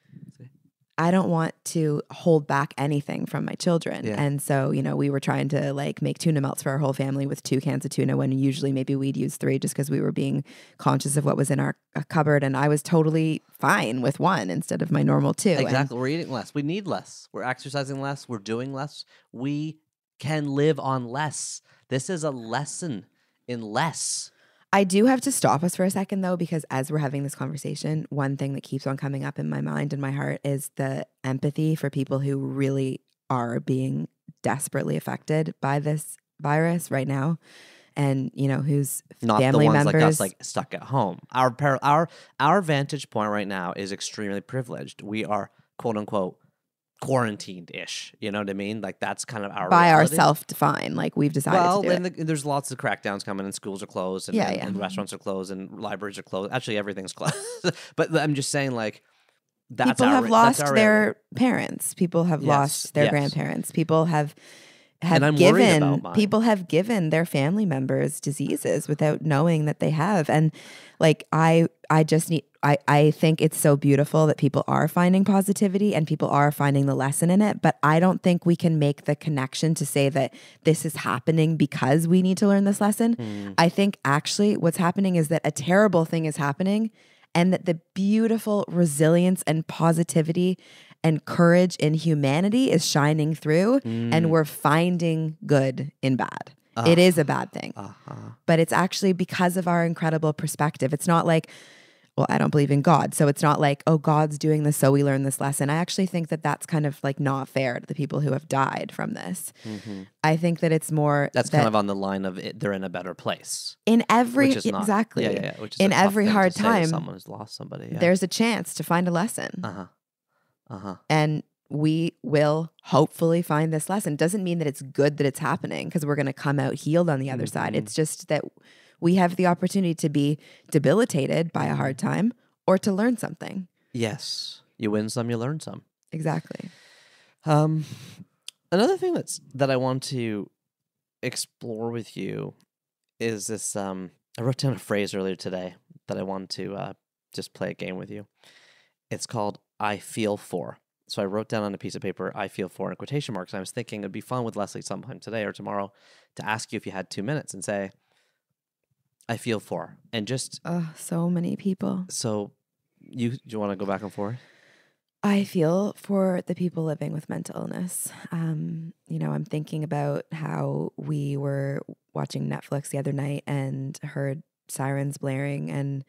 I don't want to hold back anything from my children. Yeah. And so, you know, we were trying to like make tuna melts for our whole family with two cans of tuna when usually maybe we'd use three just because we were being conscious of what was in our uh, cupboard. And I was totally fine with one instead of my normal two. Exactly. And we're eating less. We need less. We're exercising less. We're doing less. We can live on less. This is a lesson in less. I do have to stop us for a second, though, because as we're having this conversation, one thing that keeps on coming up in my mind and my heart is the empathy for people who really are being desperately affected by this virus right now. And, you know, whose Not family the ones members... like us, like stuck at home. Our, par- our, our vantage point right now is extremely privileged. We are, quote unquote, quarantined-ish, you know what I mean? Like that's kind of our by reality. Our self-defined, like we've decided well, to do and it. The, there's lots of crackdowns coming, and schools are closed, and, yeah, and, yeah. and restaurants are closed, and libraries are closed. Actually, everything's closed. But I'm just saying, like, that's people our, have lost that's our their reality. parents. People have yes. lost their yes. grandparents. People have have and I'm given about mine. people have given their family members diseases without knowing that they have. And like I I just need I, I think it's so beautiful that people are finding positivity and people are finding the lesson in it. But I don't think we can make the connection to say that this is happening because we need to learn this lesson. Mm. I think actually what's happening is that a terrible thing is happening and that the beautiful resilience and positivity and courage in humanity is shining through mm. and we're finding good in bad. Uh, it is a bad thing, uh-huh. but it's actually because of our incredible perspective. It's not like, well, I don't believe in God. So it's not like, oh, God's doing this, so we learn this lesson. I actually think that that's kind of like not fair to the people who have died from this. Mm-hmm. I think that it's more... That's that kind of on the line of it, they're in a better place. In every... Which is not, exactly. Yeah, yeah, yeah, which is in a tough every thing hard to say time, to someone who's lost somebody. Yeah. There's a chance to find a lesson. Uh-huh. Uh-huh. And we will hopefully find this lesson. Doesn't mean that it's good that it's happening because we're going to come out healed on the other mm-hmm. side. It's just that we have the opportunity to be debilitated by a hard time or to learn something. Yes. You win some, you learn some. Exactly. Um, another thing that's that I want to explore with you is this, um, I wrote down a phrase earlier today that I want to uh, just play a game with you. It's called I feel for. So I wrote down on a piece of paper, I feel for in quotation marks. I was thinking it'd be fun with Leslie sometime today or tomorrow to ask you if you had two minutes and say, I feel for. And just... Oh, so many people. So you, do you want to go back and forth? I feel for the people living with mental illness. Um, you know, I'm thinking about how we were watching Netflix the other night and heard sirens blaring and...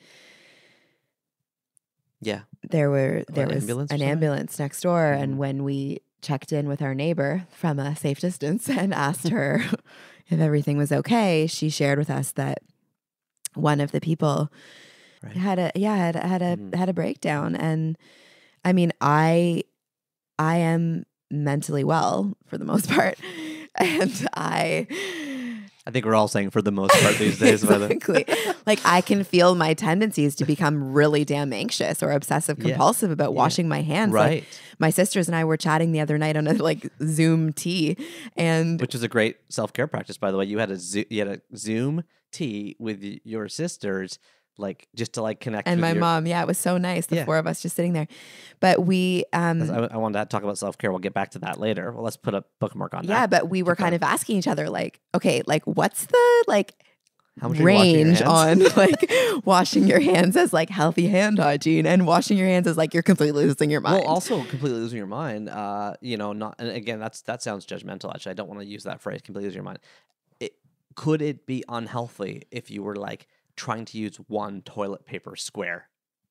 Yeah. There were there an was ambulance an ambulance next door, mm-hmm. and when we checked in with our neighbor from a safe distance and asked her if everything was okay, she shared with us that one of the people right. had a yeah had had a mm-hmm. had a breakdown. And I mean, I I am mentally well for the most part, and I. I think we're all saying for the most part these days. Exactly. Like I can feel my tendencies to become really damn anxious or obsessive compulsive yeah. about yeah. washing my hands. Right. Like my sisters and I were chatting the other night on a like Zoom tea, and which is a great self-care practice, by the way. You had a zo- you had a Zoom tea with your sisters, like just to like connect. And with my your... mom, yeah, it was so nice. The yeah. four of us just sitting there, but we. Um, I, I wanted to talk about self-care. We'll get back to that later. Well, let's put a bookmark on that. Yeah, but we were Keep kind going. of asking each other, like, okay, like what's the like. How much are you washing your range hands? on like washing your hands as like healthy hand hygiene and washing your hands as like you're completely losing your mind. Well, also completely losing your mind. Uh, you know, not and again, that's that sounds judgmental. Actually, I don't want to use that phrase. Completely lose your mind. It, could it be unhealthy if you were like trying to use one toilet paper square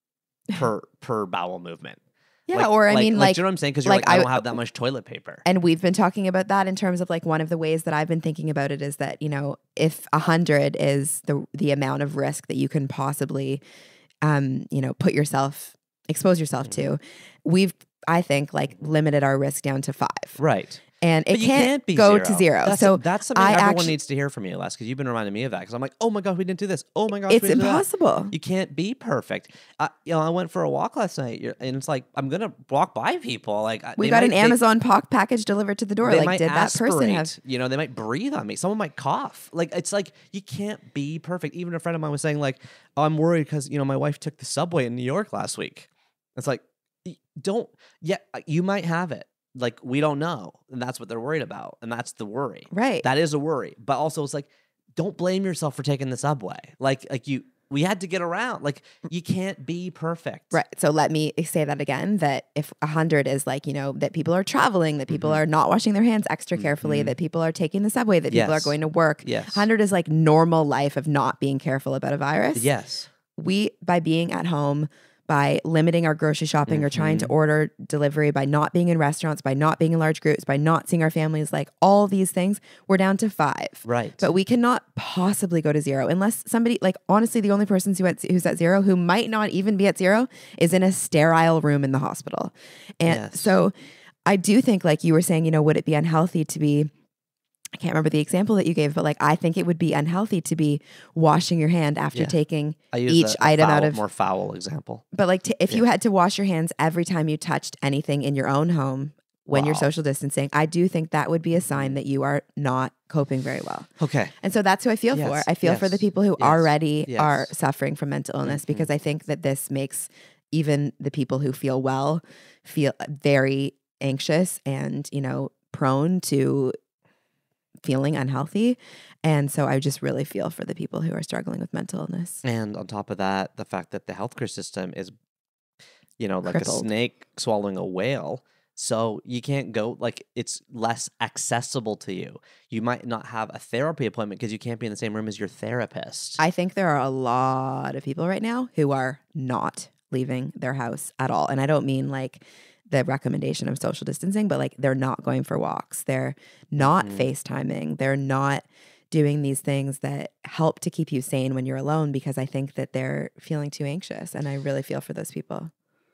per per bowel movement? Yeah, like, or I like, mean, like, like, do you know what I'm saying? Because you're like like, I, I- don't have that much toilet paper. and we've been talking about that in terms of like one of the ways that I've been thinking about it is that, you know, if a hundred is the the amount of risk that you can possibly, um, you know, put yourself, expose yourself Mm-hmm. to, we've, I think, like limited our risk down to five. Right. And it But you can't, can't be go zero. to zero. That's, so that's something I everyone actu- needs to hear from you, Les, because you've been reminding me of that. Because I'm like, oh my gosh, we didn't do this. Oh my gosh, it's we didn't do that. impossible. You can't be perfect. I, you know, I went for a walk last night, you're- and it's like I'm gonna walk by people. Like We they got an might- they- Amazon poc package delivered to the door. They Like, might did that person have? aspirate, you know, they might breathe on me. Someone might cough. Like it's like you can't be perfect. Even a friend of mine was saying like, oh, I'm worried because you know my wife took the subway in New York last week. It's like, y- don't. Yeah, you might have it. Like we don't know, and that's what they're worried about, and that's the worry. Right. That is a worry, but also it's like, don't blame yourself for taking the subway. Like, like you, we had to get around. Like you can't be perfect. Right. So let me say that again, that if a hundred is like, you know, that people are traveling, that people Mhm. are not washing their hands extra carefully, Mhm. that people are taking the subway, that people Yes. are going to work. Yes. hundred is like normal life of not being careful about a virus. Yes. We, by being at home, by limiting our grocery shopping or trying to Mhm. order delivery, by not being in restaurants, by not being in large groups, by not seeing our families, like all these things, we're down to five. Right. But we cannot possibly go to zero unless somebody, like honestly, the only person who at, who's at zero, who might not even be at zero, is in a sterile room in the hospital. And Yes. so I do think, like you were saying, you know, would it be unhealthy to be, I can't remember the example that you gave, but like I think it would be unhealthy to be washing your hand after Yeah. taking I use each the, the item foul, out of, more foul example. but like to, if you Yeah. had to wash your hands every time you touched anything in your own home when you're Wow. social distancing, I do think that would be a sign Mhm. that you are not coping very well. Okay. And so that's who I feel Yes, for. I feel for the yes, people who yes, already yes. are suffering from mental illness Mhm. because I think that this makes even the people who feel well feel very anxious and, you know, prone to feeling unhealthy. And so I just really feel for the people who are struggling with mental illness. And on top of that, the fact that the healthcare system is, you know, like Crippled. a snake swallowing a whale. So you can't go, like, it's less accessible to you. You might not have a therapy appointment because you can't be in the same room as your therapist. I think there are a lot of people right now who are not leaving their house at all. And I don't mean like the recommendation of social distancing, but like they're not going for walks. They're not Mhm. FaceTiming. They're not doing these things that help to keep you sane when you're alone because I think that they're feeling too anxious. And I really feel for those people.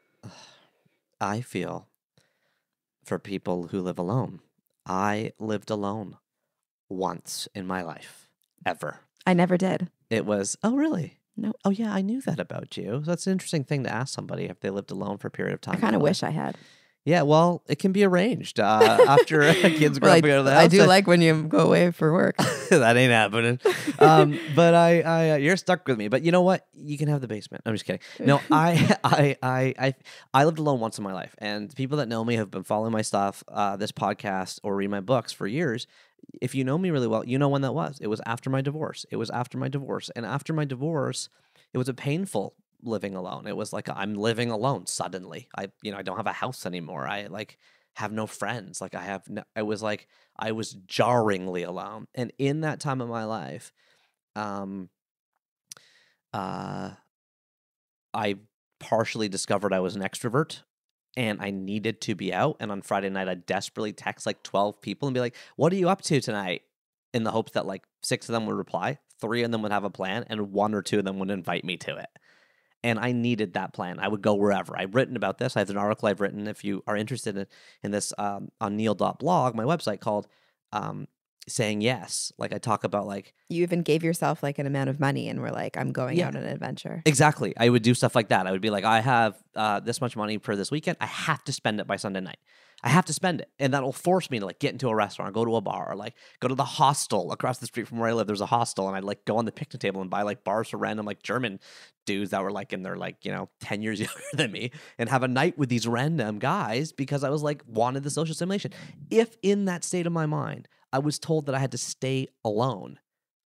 I feel for people who live alone. I lived alone once in my life, ever. I never did. It was, oh, really? No. Oh, yeah, I knew that about you. That's an interesting thing to ask somebody if they lived alone for a period of time. I kind of in their wish I had. life. Yeah, well, it can be arranged uh, after kids grow Well, up and I, go to the house. I do like when you go away for work. That ain't happening. Um, but I, I, uh, you're stuck with me. But you know what? You can have the basement. I'm just kidding. No, I, I, I, I, I lived alone once in my life, and people that know me have been following my stuff, uh, this podcast, or read my books for years. If you know me really well, you know when that was. It was after my divorce. It was after my divorce, and after my divorce, it was a painful living alone. It was like I'm living alone suddenly. I, you know, I don't have a house anymore. I like have no friends. Like I have, no, I was like, I was jarringly alone. And in that time of my life, um, uh, I partially discovered I was an extrovert and I needed to be out. And on Friday night, I desperately text like twelve people and be like, what are you up to tonight? In the hopes that like six of them would reply, three of them would have a plan, and one or two of them would invite me to it. And I needed that plan. I would go wherever. I've written about this. I have an article I've written, if you are interested in, in this, um, on neil dot blog, my website, called um, Saying Yes. Like I talk about like... You even gave yourself like an amount of money and were like, I'm going Yeah. out on an adventure. Exactly. I would do stuff like that. I would be like, I have uh, this much money for this weekend. I have to spend it by Sunday night. I have to spend it. And that'll force me to like get into a restaurant, or go to a bar, or like go to the hostel across the street from where I live. There's a hostel, and I'd like go on the picnic table and buy like bars for random like German dudes that were like in their like, you know, ten years younger than me, and have a night with these random guys because I was like wanted the social stimulation. If in that state of my mind, I was told that I had to stay alone,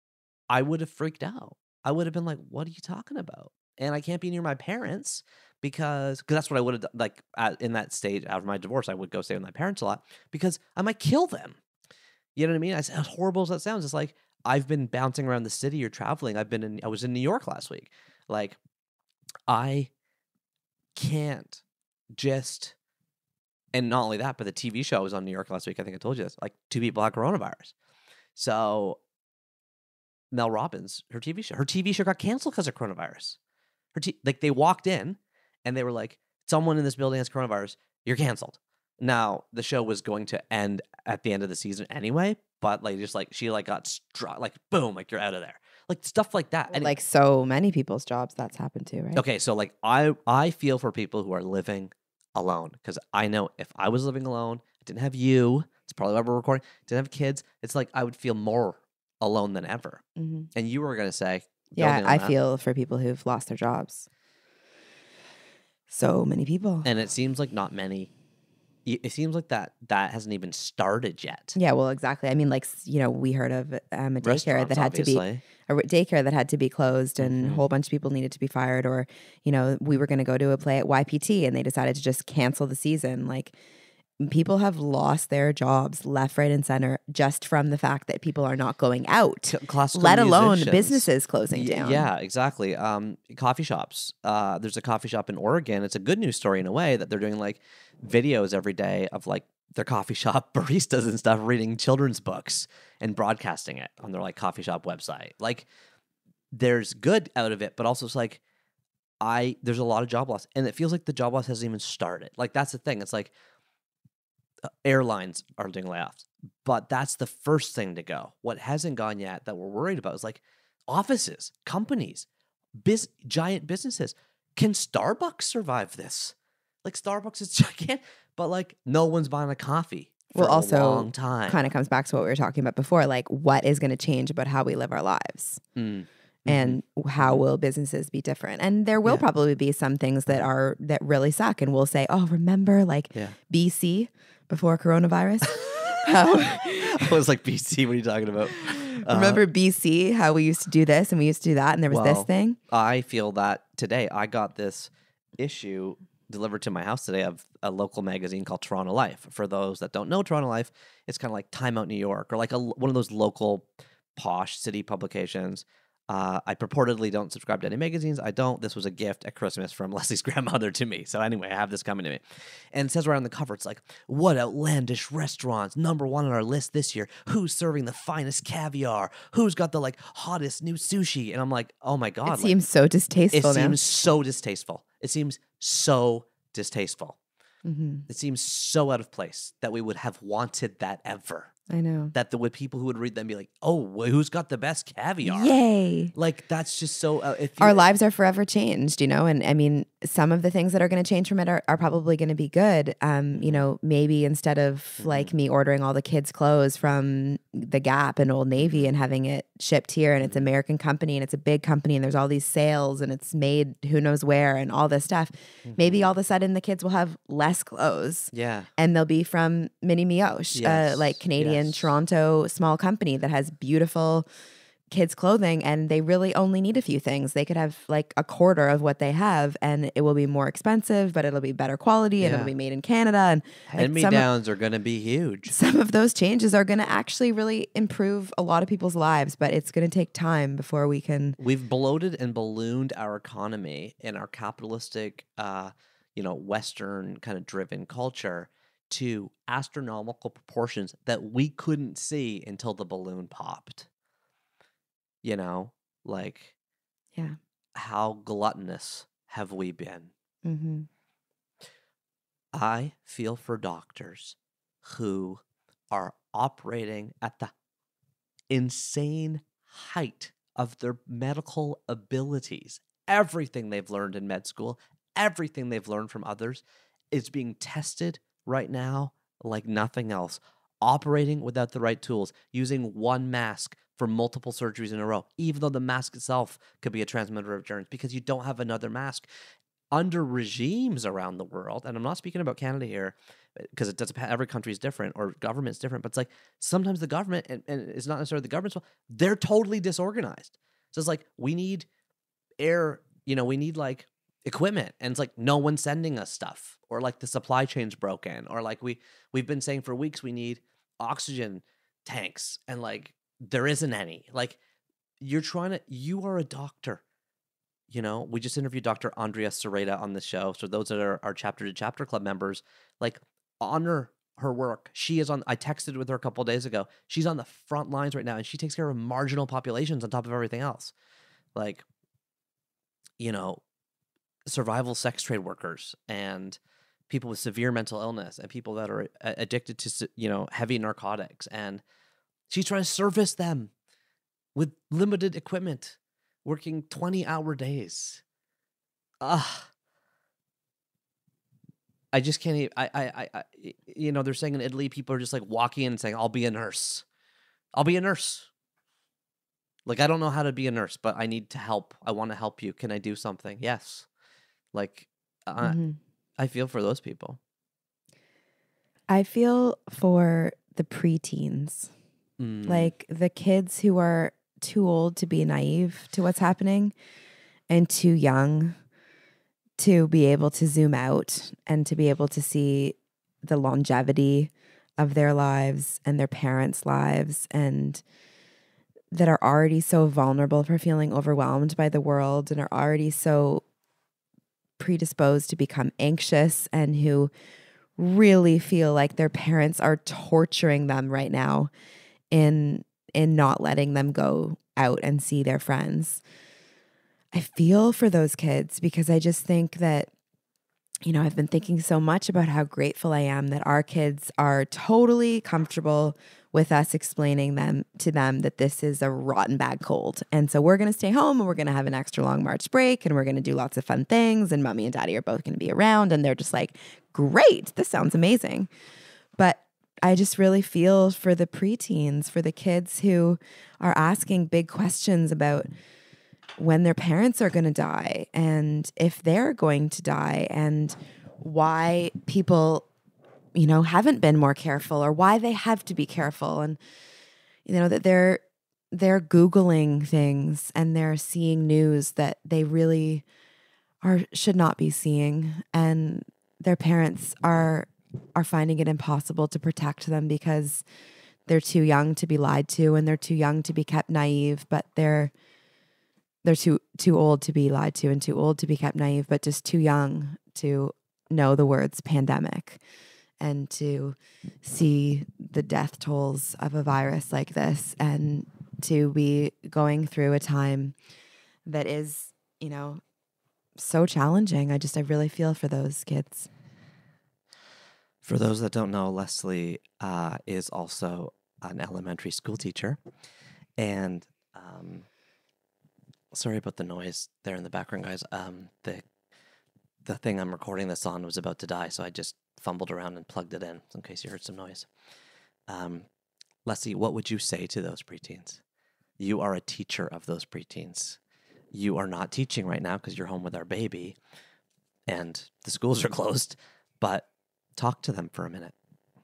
I would have freaked out. I would have been like, what are you talking about? And I can't be near my parents because cause that's what I would have done. Like at, in that stage after my divorce, I would go stay with my parents a lot because I might kill them. You know what I mean? As horrible as that sounds, it's like I've been bouncing around the city or traveling. I've been in, I was in New York last week. Like I can't just, and not only that, but the T V show was on New York last week. I think I told you this. Like two people had coronavirus. So Mel Robbins, her T V show, her T V show got canceled because of coronavirus. Her t- like they walked in and they were like, someone in this building has coronavirus. You're canceled. Now the show was going to end at the end of the season anyway, but like just like she like got struck, like boom, like you're out of there, like stuff like that. Well, And like so many people's jobs, that's happened to, right? okay, so like I I feel for people who are living alone because I know if I was living alone, I didn't have you. It's probably why we're recording. Didn't have kids. It's like I would feel more alone than ever. Mm-hmm. And you were gonna say, yeah, I that. feel for people who've lost their jobs. So many people, and it seems like not many. It seems like that that hasn't even started yet. Yeah, well, exactly. I mean, like, you know, we heard of um, a daycare that had obviously. to be a daycare that had to be closed, and mm-hmm. a whole bunch of people needed to be fired. Or, you know, we were going to go to a play at Y P T, and they decided to just cancel the season. Like, people have lost their jobs left, right, and center just from the fact that people are not going out. C- classical let alone musicians. businesses closing y- down. Yeah, exactly. Um, coffee shops. Uh, there's a coffee shop in Oregon. It's a good news story in a way that they're doing like videos every day of like their coffee shop baristas and stuff reading children's books and broadcasting it on their like coffee shop website. Like there's good out of it, but also it's like I there's a lot of job loss, and it feels like the job loss hasn't even started. Like that's the thing. It's like airlines are doing layoffs, but that's the first thing to go. What hasn't gone yet that we're worried about is like offices, companies, biz- giant businesses. Can Starbucks survive this? Like Starbucks is gigantic, but like no one's buying a coffee for well, also, a long time. Kind of comes back to what we were talking about before. Like, what is going to change about how we live our lives? Mm. And mm-hmm. how mm-hmm. will businesses be different? And there will yeah. probably be some things that are that really suck, and we'll say, "Oh, remember like yeah. B C before coronavirus?" How I was like, B C, what are you talking about? Remember uh, B C? How we used to do this and we used to do that, and there was well, this thing. I feel that today I got this issue delivered to my house today of a local magazine called Toronto Life. For those that don't know Toronto Life, it's kind of like Time Out New York or like a, one of those local posh city publications. Uh, I purportedly don't subscribe to any magazines. I don't. This was a gift at Christmas from Leslie's grandmother to me. So anyway, I have this coming to me. And it says right on the cover, it's like, what outlandish restaurants, number one on our list this year. Who's serving the finest caviar? Who's got the like hottest new sushi? And I'm like, oh my God. It like, seems so distasteful It now. seems so distasteful. It seems so distasteful. Mm-hmm. It seems so out of place that we would have wanted that ever. I know. That the would people who would read them be like, oh, wh- who's got the best caviar? Yay. Like, that's just so... Uh, if Our lives are forever changed, you know? And I mean, some of the things that are going to change from it are, are probably going to be good. Um, you know, maybe instead of mm-hmm. like me ordering all the kids' clothes from the Gap and Old Navy and having it shipped here, and it's an American company and it's a big company and there's all these sales and it's made who knows where and all this stuff, mm-hmm. maybe all of a sudden the kids will have less clothes. Yeah. And they'll be from Mini Mioche, yes. uh, like Canadian yes. Toronto small company that has beautiful kids clothing, and they really only need a few things. They could have like a quarter of what they have, and it will be more expensive, but it'll be better quality, yeah. and it'll be made in Canada. And hand-me-downs are going to be huge. Some of those changes are going to actually really improve a lot of people's lives, but it's going to take time before we can. We've bloated and ballooned our economy in our capitalistic, uh, you know, Western kind of driven culture to astronomical proportions that we couldn't see until the balloon popped. You know, like, yeah, how gluttonous have we been? Mm-hmm. I feel for doctors who are operating at the insane height of their medical abilities. Everything they've learned in med school, everything they've learned from others is being tested right now like nothing else. Operating without the right tools, using one mask for multiple surgeries in a row, even though the mask itself could be a transmitter of germs because you don't have another mask. Under regimes around the world, and I'm not speaking about Canada here, because it doesn't, every country is different or government's different, but it's like sometimes the government, and, and it's not necessarily the government's fault, they're totally disorganized. So it's like, we need air, you know, we need like equipment, and it's like no one's sending us stuff, or like the supply chain's broken, or like we we've been saying for weeks we need oxygen tanks, and like there isn't any. Like, you're trying to, you are a doctor, you know. We just interviewed Doctor Andrea Serreta on the show, so those that are our chapter to chapter club members, like, honor her work. She is on, I texted with her a couple of days ago, she's on the front lines right now, and she takes care of marginal populations on top of everything else, like, you know, survival sex trade workers and people with severe mental illness and people that are addicted to, you know, heavy narcotics. And she's trying to service them with limited equipment, working twenty hour days. Ah, I just can't even, I, I, I, you know, they're saying in Italy, people are just like walking in and saying, I'll be a nurse. I'll be a nurse. Like, I don't know how to be a nurse, but I need to help. I want to help you. Can I do something? Yes. Like, uh, mm-hmm. I feel for those people. I feel for the preteens, mm. like the kids who are too old to be naive to what's happening and too young to be able to zoom out and to be able to see the longevity of their lives and their parents' lives, and that are already so vulnerable for feeling overwhelmed by the world and are already so predisposed to become anxious, and who really feel like their parents are torturing them right now in in not letting them go out and see their friends. I feel for those kids because I just think that, you know, I've been thinking so much about how grateful I am that our kids are totally comfortable with us explaining them to them that this is a rotten bad cold. And so we're going to stay home and we're going to have an extra long March break and we're going to do lots of fun things, and mommy and daddy are both going to be around, and they're just like, great, this sounds amazing. But I just really feel for the preteens, for the kids who are asking big questions about when their parents are going to die and if they're going to die, and why people, you know, haven't been more careful, or why they have to be careful. And, you know, that they're, they're Googling things and they're seeing news that they really are, should not be seeing. And their parents are, are finding it impossible to protect them because they're too young to be lied to, and they're too young to be kept naive, but they're, they're too, too old to be lied to and too old to be kept naive, but just too young to know the words pandemic and to see the death tolls of a virus like this, and to be going through a time that is, you know, so challenging. I just, I really feel for those kids. For those that don't know, Leslie uh, is also an elementary school teacher. And um, sorry about the noise there in the background, guys. Um, the the thing I'm recording this on was about to die, so I just fumbled around and plugged it in, in case you heard some noise. Um, Leslie, what would you say to those preteens? You are a teacher of those preteens. You are not teaching right now because you're home with our baby and the schools are closed, but talk to them for a minute.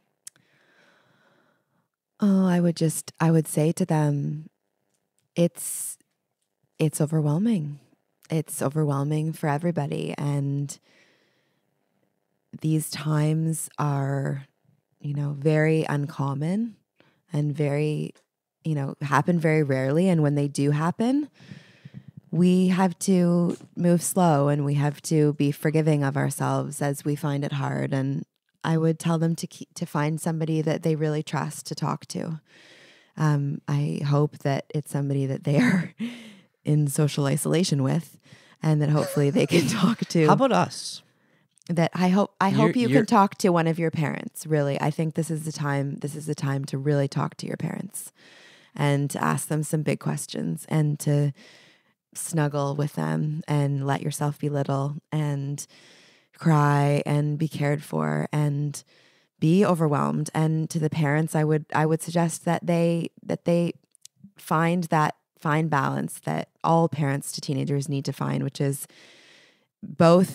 Oh, I would just, I would say to them, it's, it's overwhelming. It's overwhelming for everybody. And these times are, you know, very uncommon and very, you know, happen very rarely. And when they do happen, we have to move slow and we have to be forgiving of ourselves as we find it hard. And I would tell them to keep, to find somebody that they really trust to talk to. Um, I hope that it's somebody that they are in social isolation with, and that hopefully they can talk to. How about us? That I hope I hope you're, you can talk to one of your parents. Really, I think this is the time. This is the time to really talk to your parents, and to ask them some big questions, and to snuggle with them, and let yourself be little, and cry, and be cared for, and be overwhelmed. And to the parents, I would I would suggest that they that they find that fine balance that all parents to teenagers need to find, which is both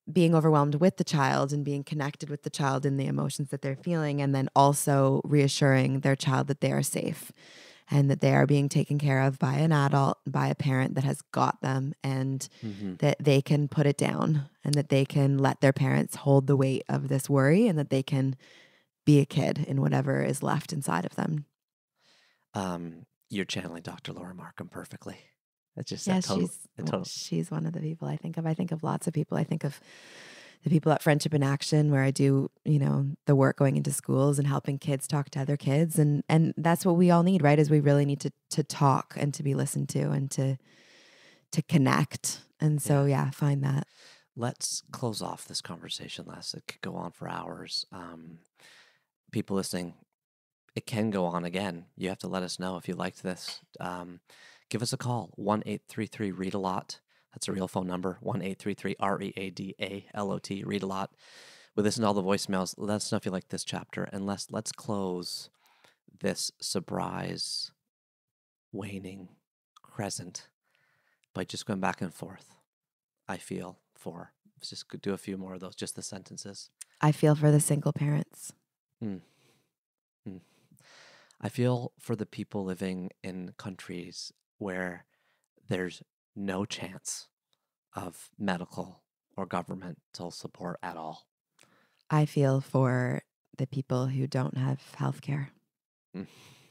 being overwhelmed with the child and being connected with the child and the emotions that they're feeling, and then also reassuring their child that they are safe and that they are being taken care of by an adult, by a parent that has got them, and Mm-hmm. that they can put it down and that they can let their parents hold the weight of this worry, and that they can be a kid in whatever is left inside of them. Um, you're channeling Doctor Laura Markham perfectly. It's just Yeah, a total, she's a total. she's one of the people I think of. I think of lots of people. I think of the people at Friendship in Action, where I do, you know, the work going into schools and helping kids talk to other kids. And and that's what we all need, right? Is we really need to to talk and to be listened to and to to connect. And so, yeah, find that. Let's close off this conversation, Les. It could go on for hours. Um, people listening, it can go on again. You have to let us know if you liked this. Um, give us a call, one eight three three read a lot. That's a real phone number, one eight three three R E A D A L O T, read a lot. We listen to all the voicemails. Let us know if you like this chapter. And let's, let's close this surprise waning crescent by just going back and forth. I feel for, let's just do a few more of those, just the sentences. I feel for the single parents. Mm. Mm. I feel for the people living in countries where there's no chance of medical or governmental support at all. I feel for the people who don't have health care. Mm.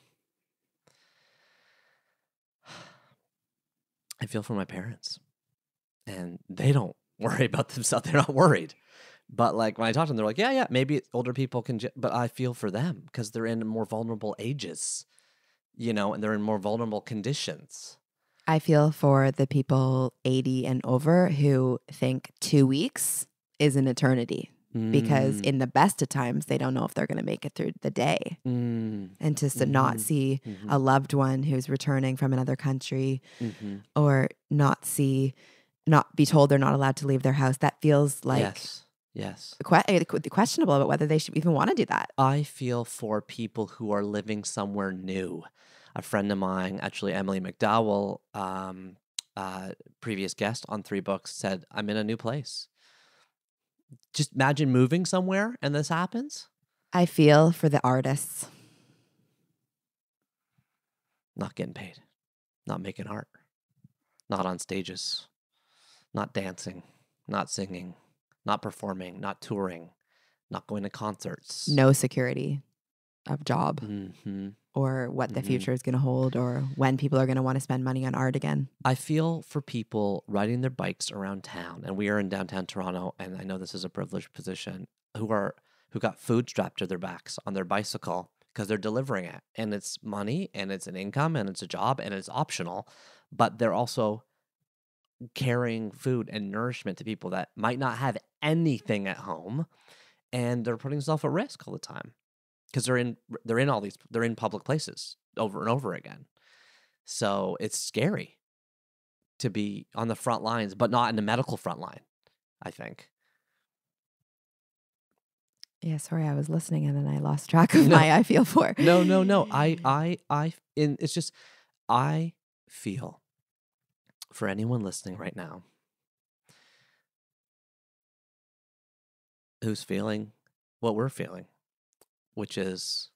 I feel for my parents, and they don't worry about themselves. They're not worried. But like when I talk to them, they're like, yeah, yeah, maybe older people can, j-. but I feel for them because they're in more vulnerable ages, you know, and they're in more vulnerable conditions. I feel for the people eighty and over who think two weeks is an eternity, mm. because in the best of times, they don't know if they're going to make it through the day. Mm. And to mm-hmm. not see mm-hmm. a loved one who's returning from another country, mm-hmm. or not see, not be told they're not allowed to leave their house, that feels like yes. Yes. Que- questionable about whether they should even want to do that. I feel for people who are living somewhere new. A friend of mine, actually Emily McDowell, um, uh, previous guest on Three Books, said, I'm in a new place. Just imagine moving somewhere and this happens. I feel for the artists. Not getting paid. Not making art. Not on stages. Not dancing. Not singing. Not performing, not touring, not going to concerts. No security of job, mm-hmm. or what the mm-hmm. future is going to hold, or when people are going to want to spend money on art again. I feel for people riding their bikes around town, and we are in downtown Toronto, and I know this is a privileged position, who are who got food strapped to their backs on their bicycle because they're delivering it. And it's money, and it's an income, and it's a job, and it's optional, but they're also carrying food and nourishment to people that might not have anything at home, and they're putting themselves at risk all the time because they're in they're in all these they're in public places over and over again. So it's scary to be on the front lines, but not in the medical front line, I think. Yeah, sorry, I was listening and then I lost track of no. my I feel for. No, no, no. I I I in it's just I feel for anyone listening right now who's feeling what we're feeling, which is,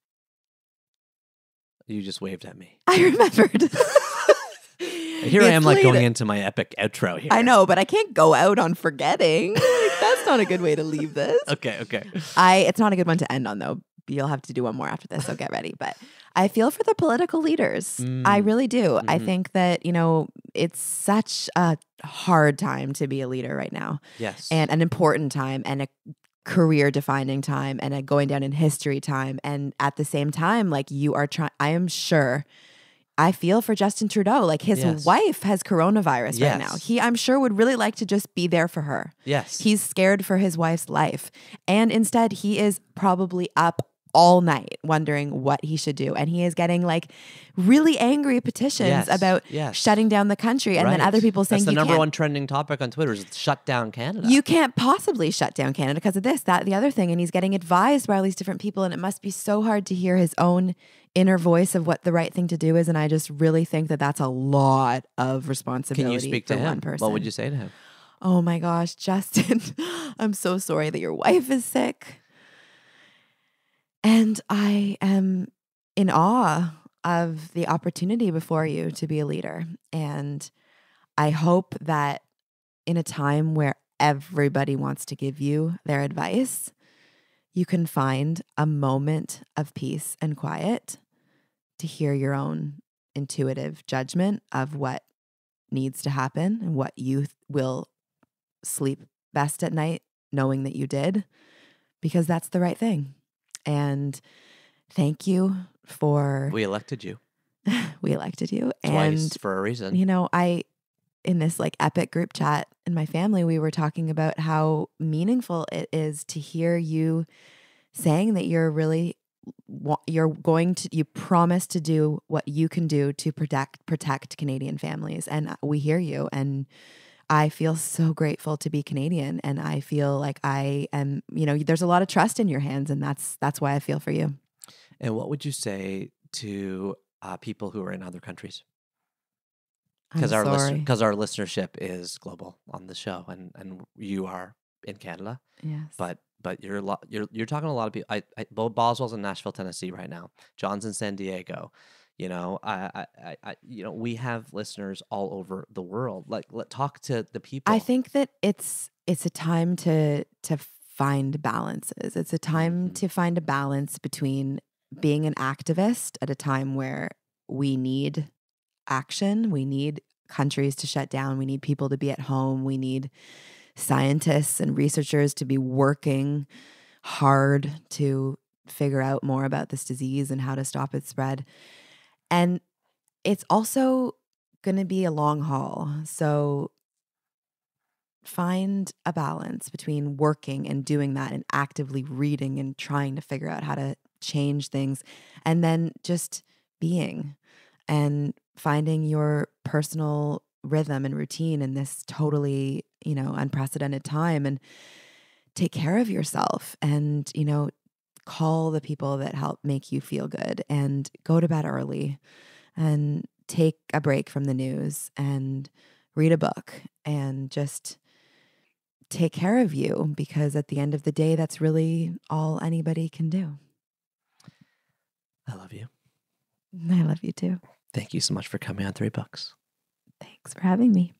you just waved at me. I remembered. Here I am, like going into my epic outro here. I know, but I can't go out on forgetting. Like, that's not a good way to leave this. Okay, okay. I. It's not a good one to end on, though. You'll have to do one more after this, so get ready. But I feel for the political leaders. Mm. I really do. Mm-hmm. I think that, you know, it's such a hard time to be a leader right now. Yes. And an important time, and a career defining time, and a going down in history time. And at the same time, like, you are trying, I am sure, I feel for Justin Trudeau. Like, his yes. wife has coronavirus yes. right now. He, I'm sure, would really like to just be there for her. Yes. He's scared for his wife's life. And instead, he is probably up all night wondering what he should do. And he is getting like really angry petitions yes, about yes. shutting down the country. And right. then other people saying, that's the you number can't, one trending topic on Twitter is shut down Canada. You can't possibly shut down Canada because of this, that, the other thing. And he's getting advised by all these different people. And it must be so hard to hear his own inner voice of what the right thing to do is. And I just really think that that's a lot of responsibility. Can you speak for to him? One person. What would you say to him? Oh my gosh, Justin, I'm so sorry that your wife is sick. And I am in awe of the opportunity before you to be a leader. And I hope that in a time where everybody wants to give you their advice, you can find a moment of peace and quiet to hear your own intuitive judgment of what needs to happen and what you th- will sleep best at night knowing that you did, because that's the right thing. And thank you for We elected you we elected you. twice And for a reason. you know, I in this like epic group chat in my family, we were talking about how meaningful it is to hear you saying that you're really you're going to you promise to do what you can do to protect protect Canadian families. And we hear you, and I feel so grateful to be Canadian, and I feel like I am, you know, there's a lot of trust in your hands, and that's that's why I feel for you. And what would you say to uh, people who are in other countries? I'm Because our listen, sorry. because our listenership is global on the show, and and you are in Canada, Yes. but but you're a lot, you're you're talking to a lot of people. I, I Bo Boswell's in Nashville, Tennessee right now. John's in San Diego. You know, I, I, I, I you know, we have listeners all over the world. Like, let talk to the people. I think that it's it's a time to to find balances. It's a time Mhm. to find a balance between being an activist at a time where we need action, we need countries to shut down, we need people to be at home, we need scientists and researchers to be working hard to figure out more about this disease and how to stop its spread. And it's also going to be a long haul. So find a balance between working and doing that and actively reading and trying to figure out how to change things, and then just being and finding your personal rhythm and routine in this totally, you know, unprecedented time, and take care of yourself, and, you know, call the people that help make you feel good, and go to bed early, and take a break from the news, and read a book, and just take care of you, because at the end of the day, that's really all anybody can do. I love you. I love you too. Thank you so much for coming on Three Books. Thanks for having me.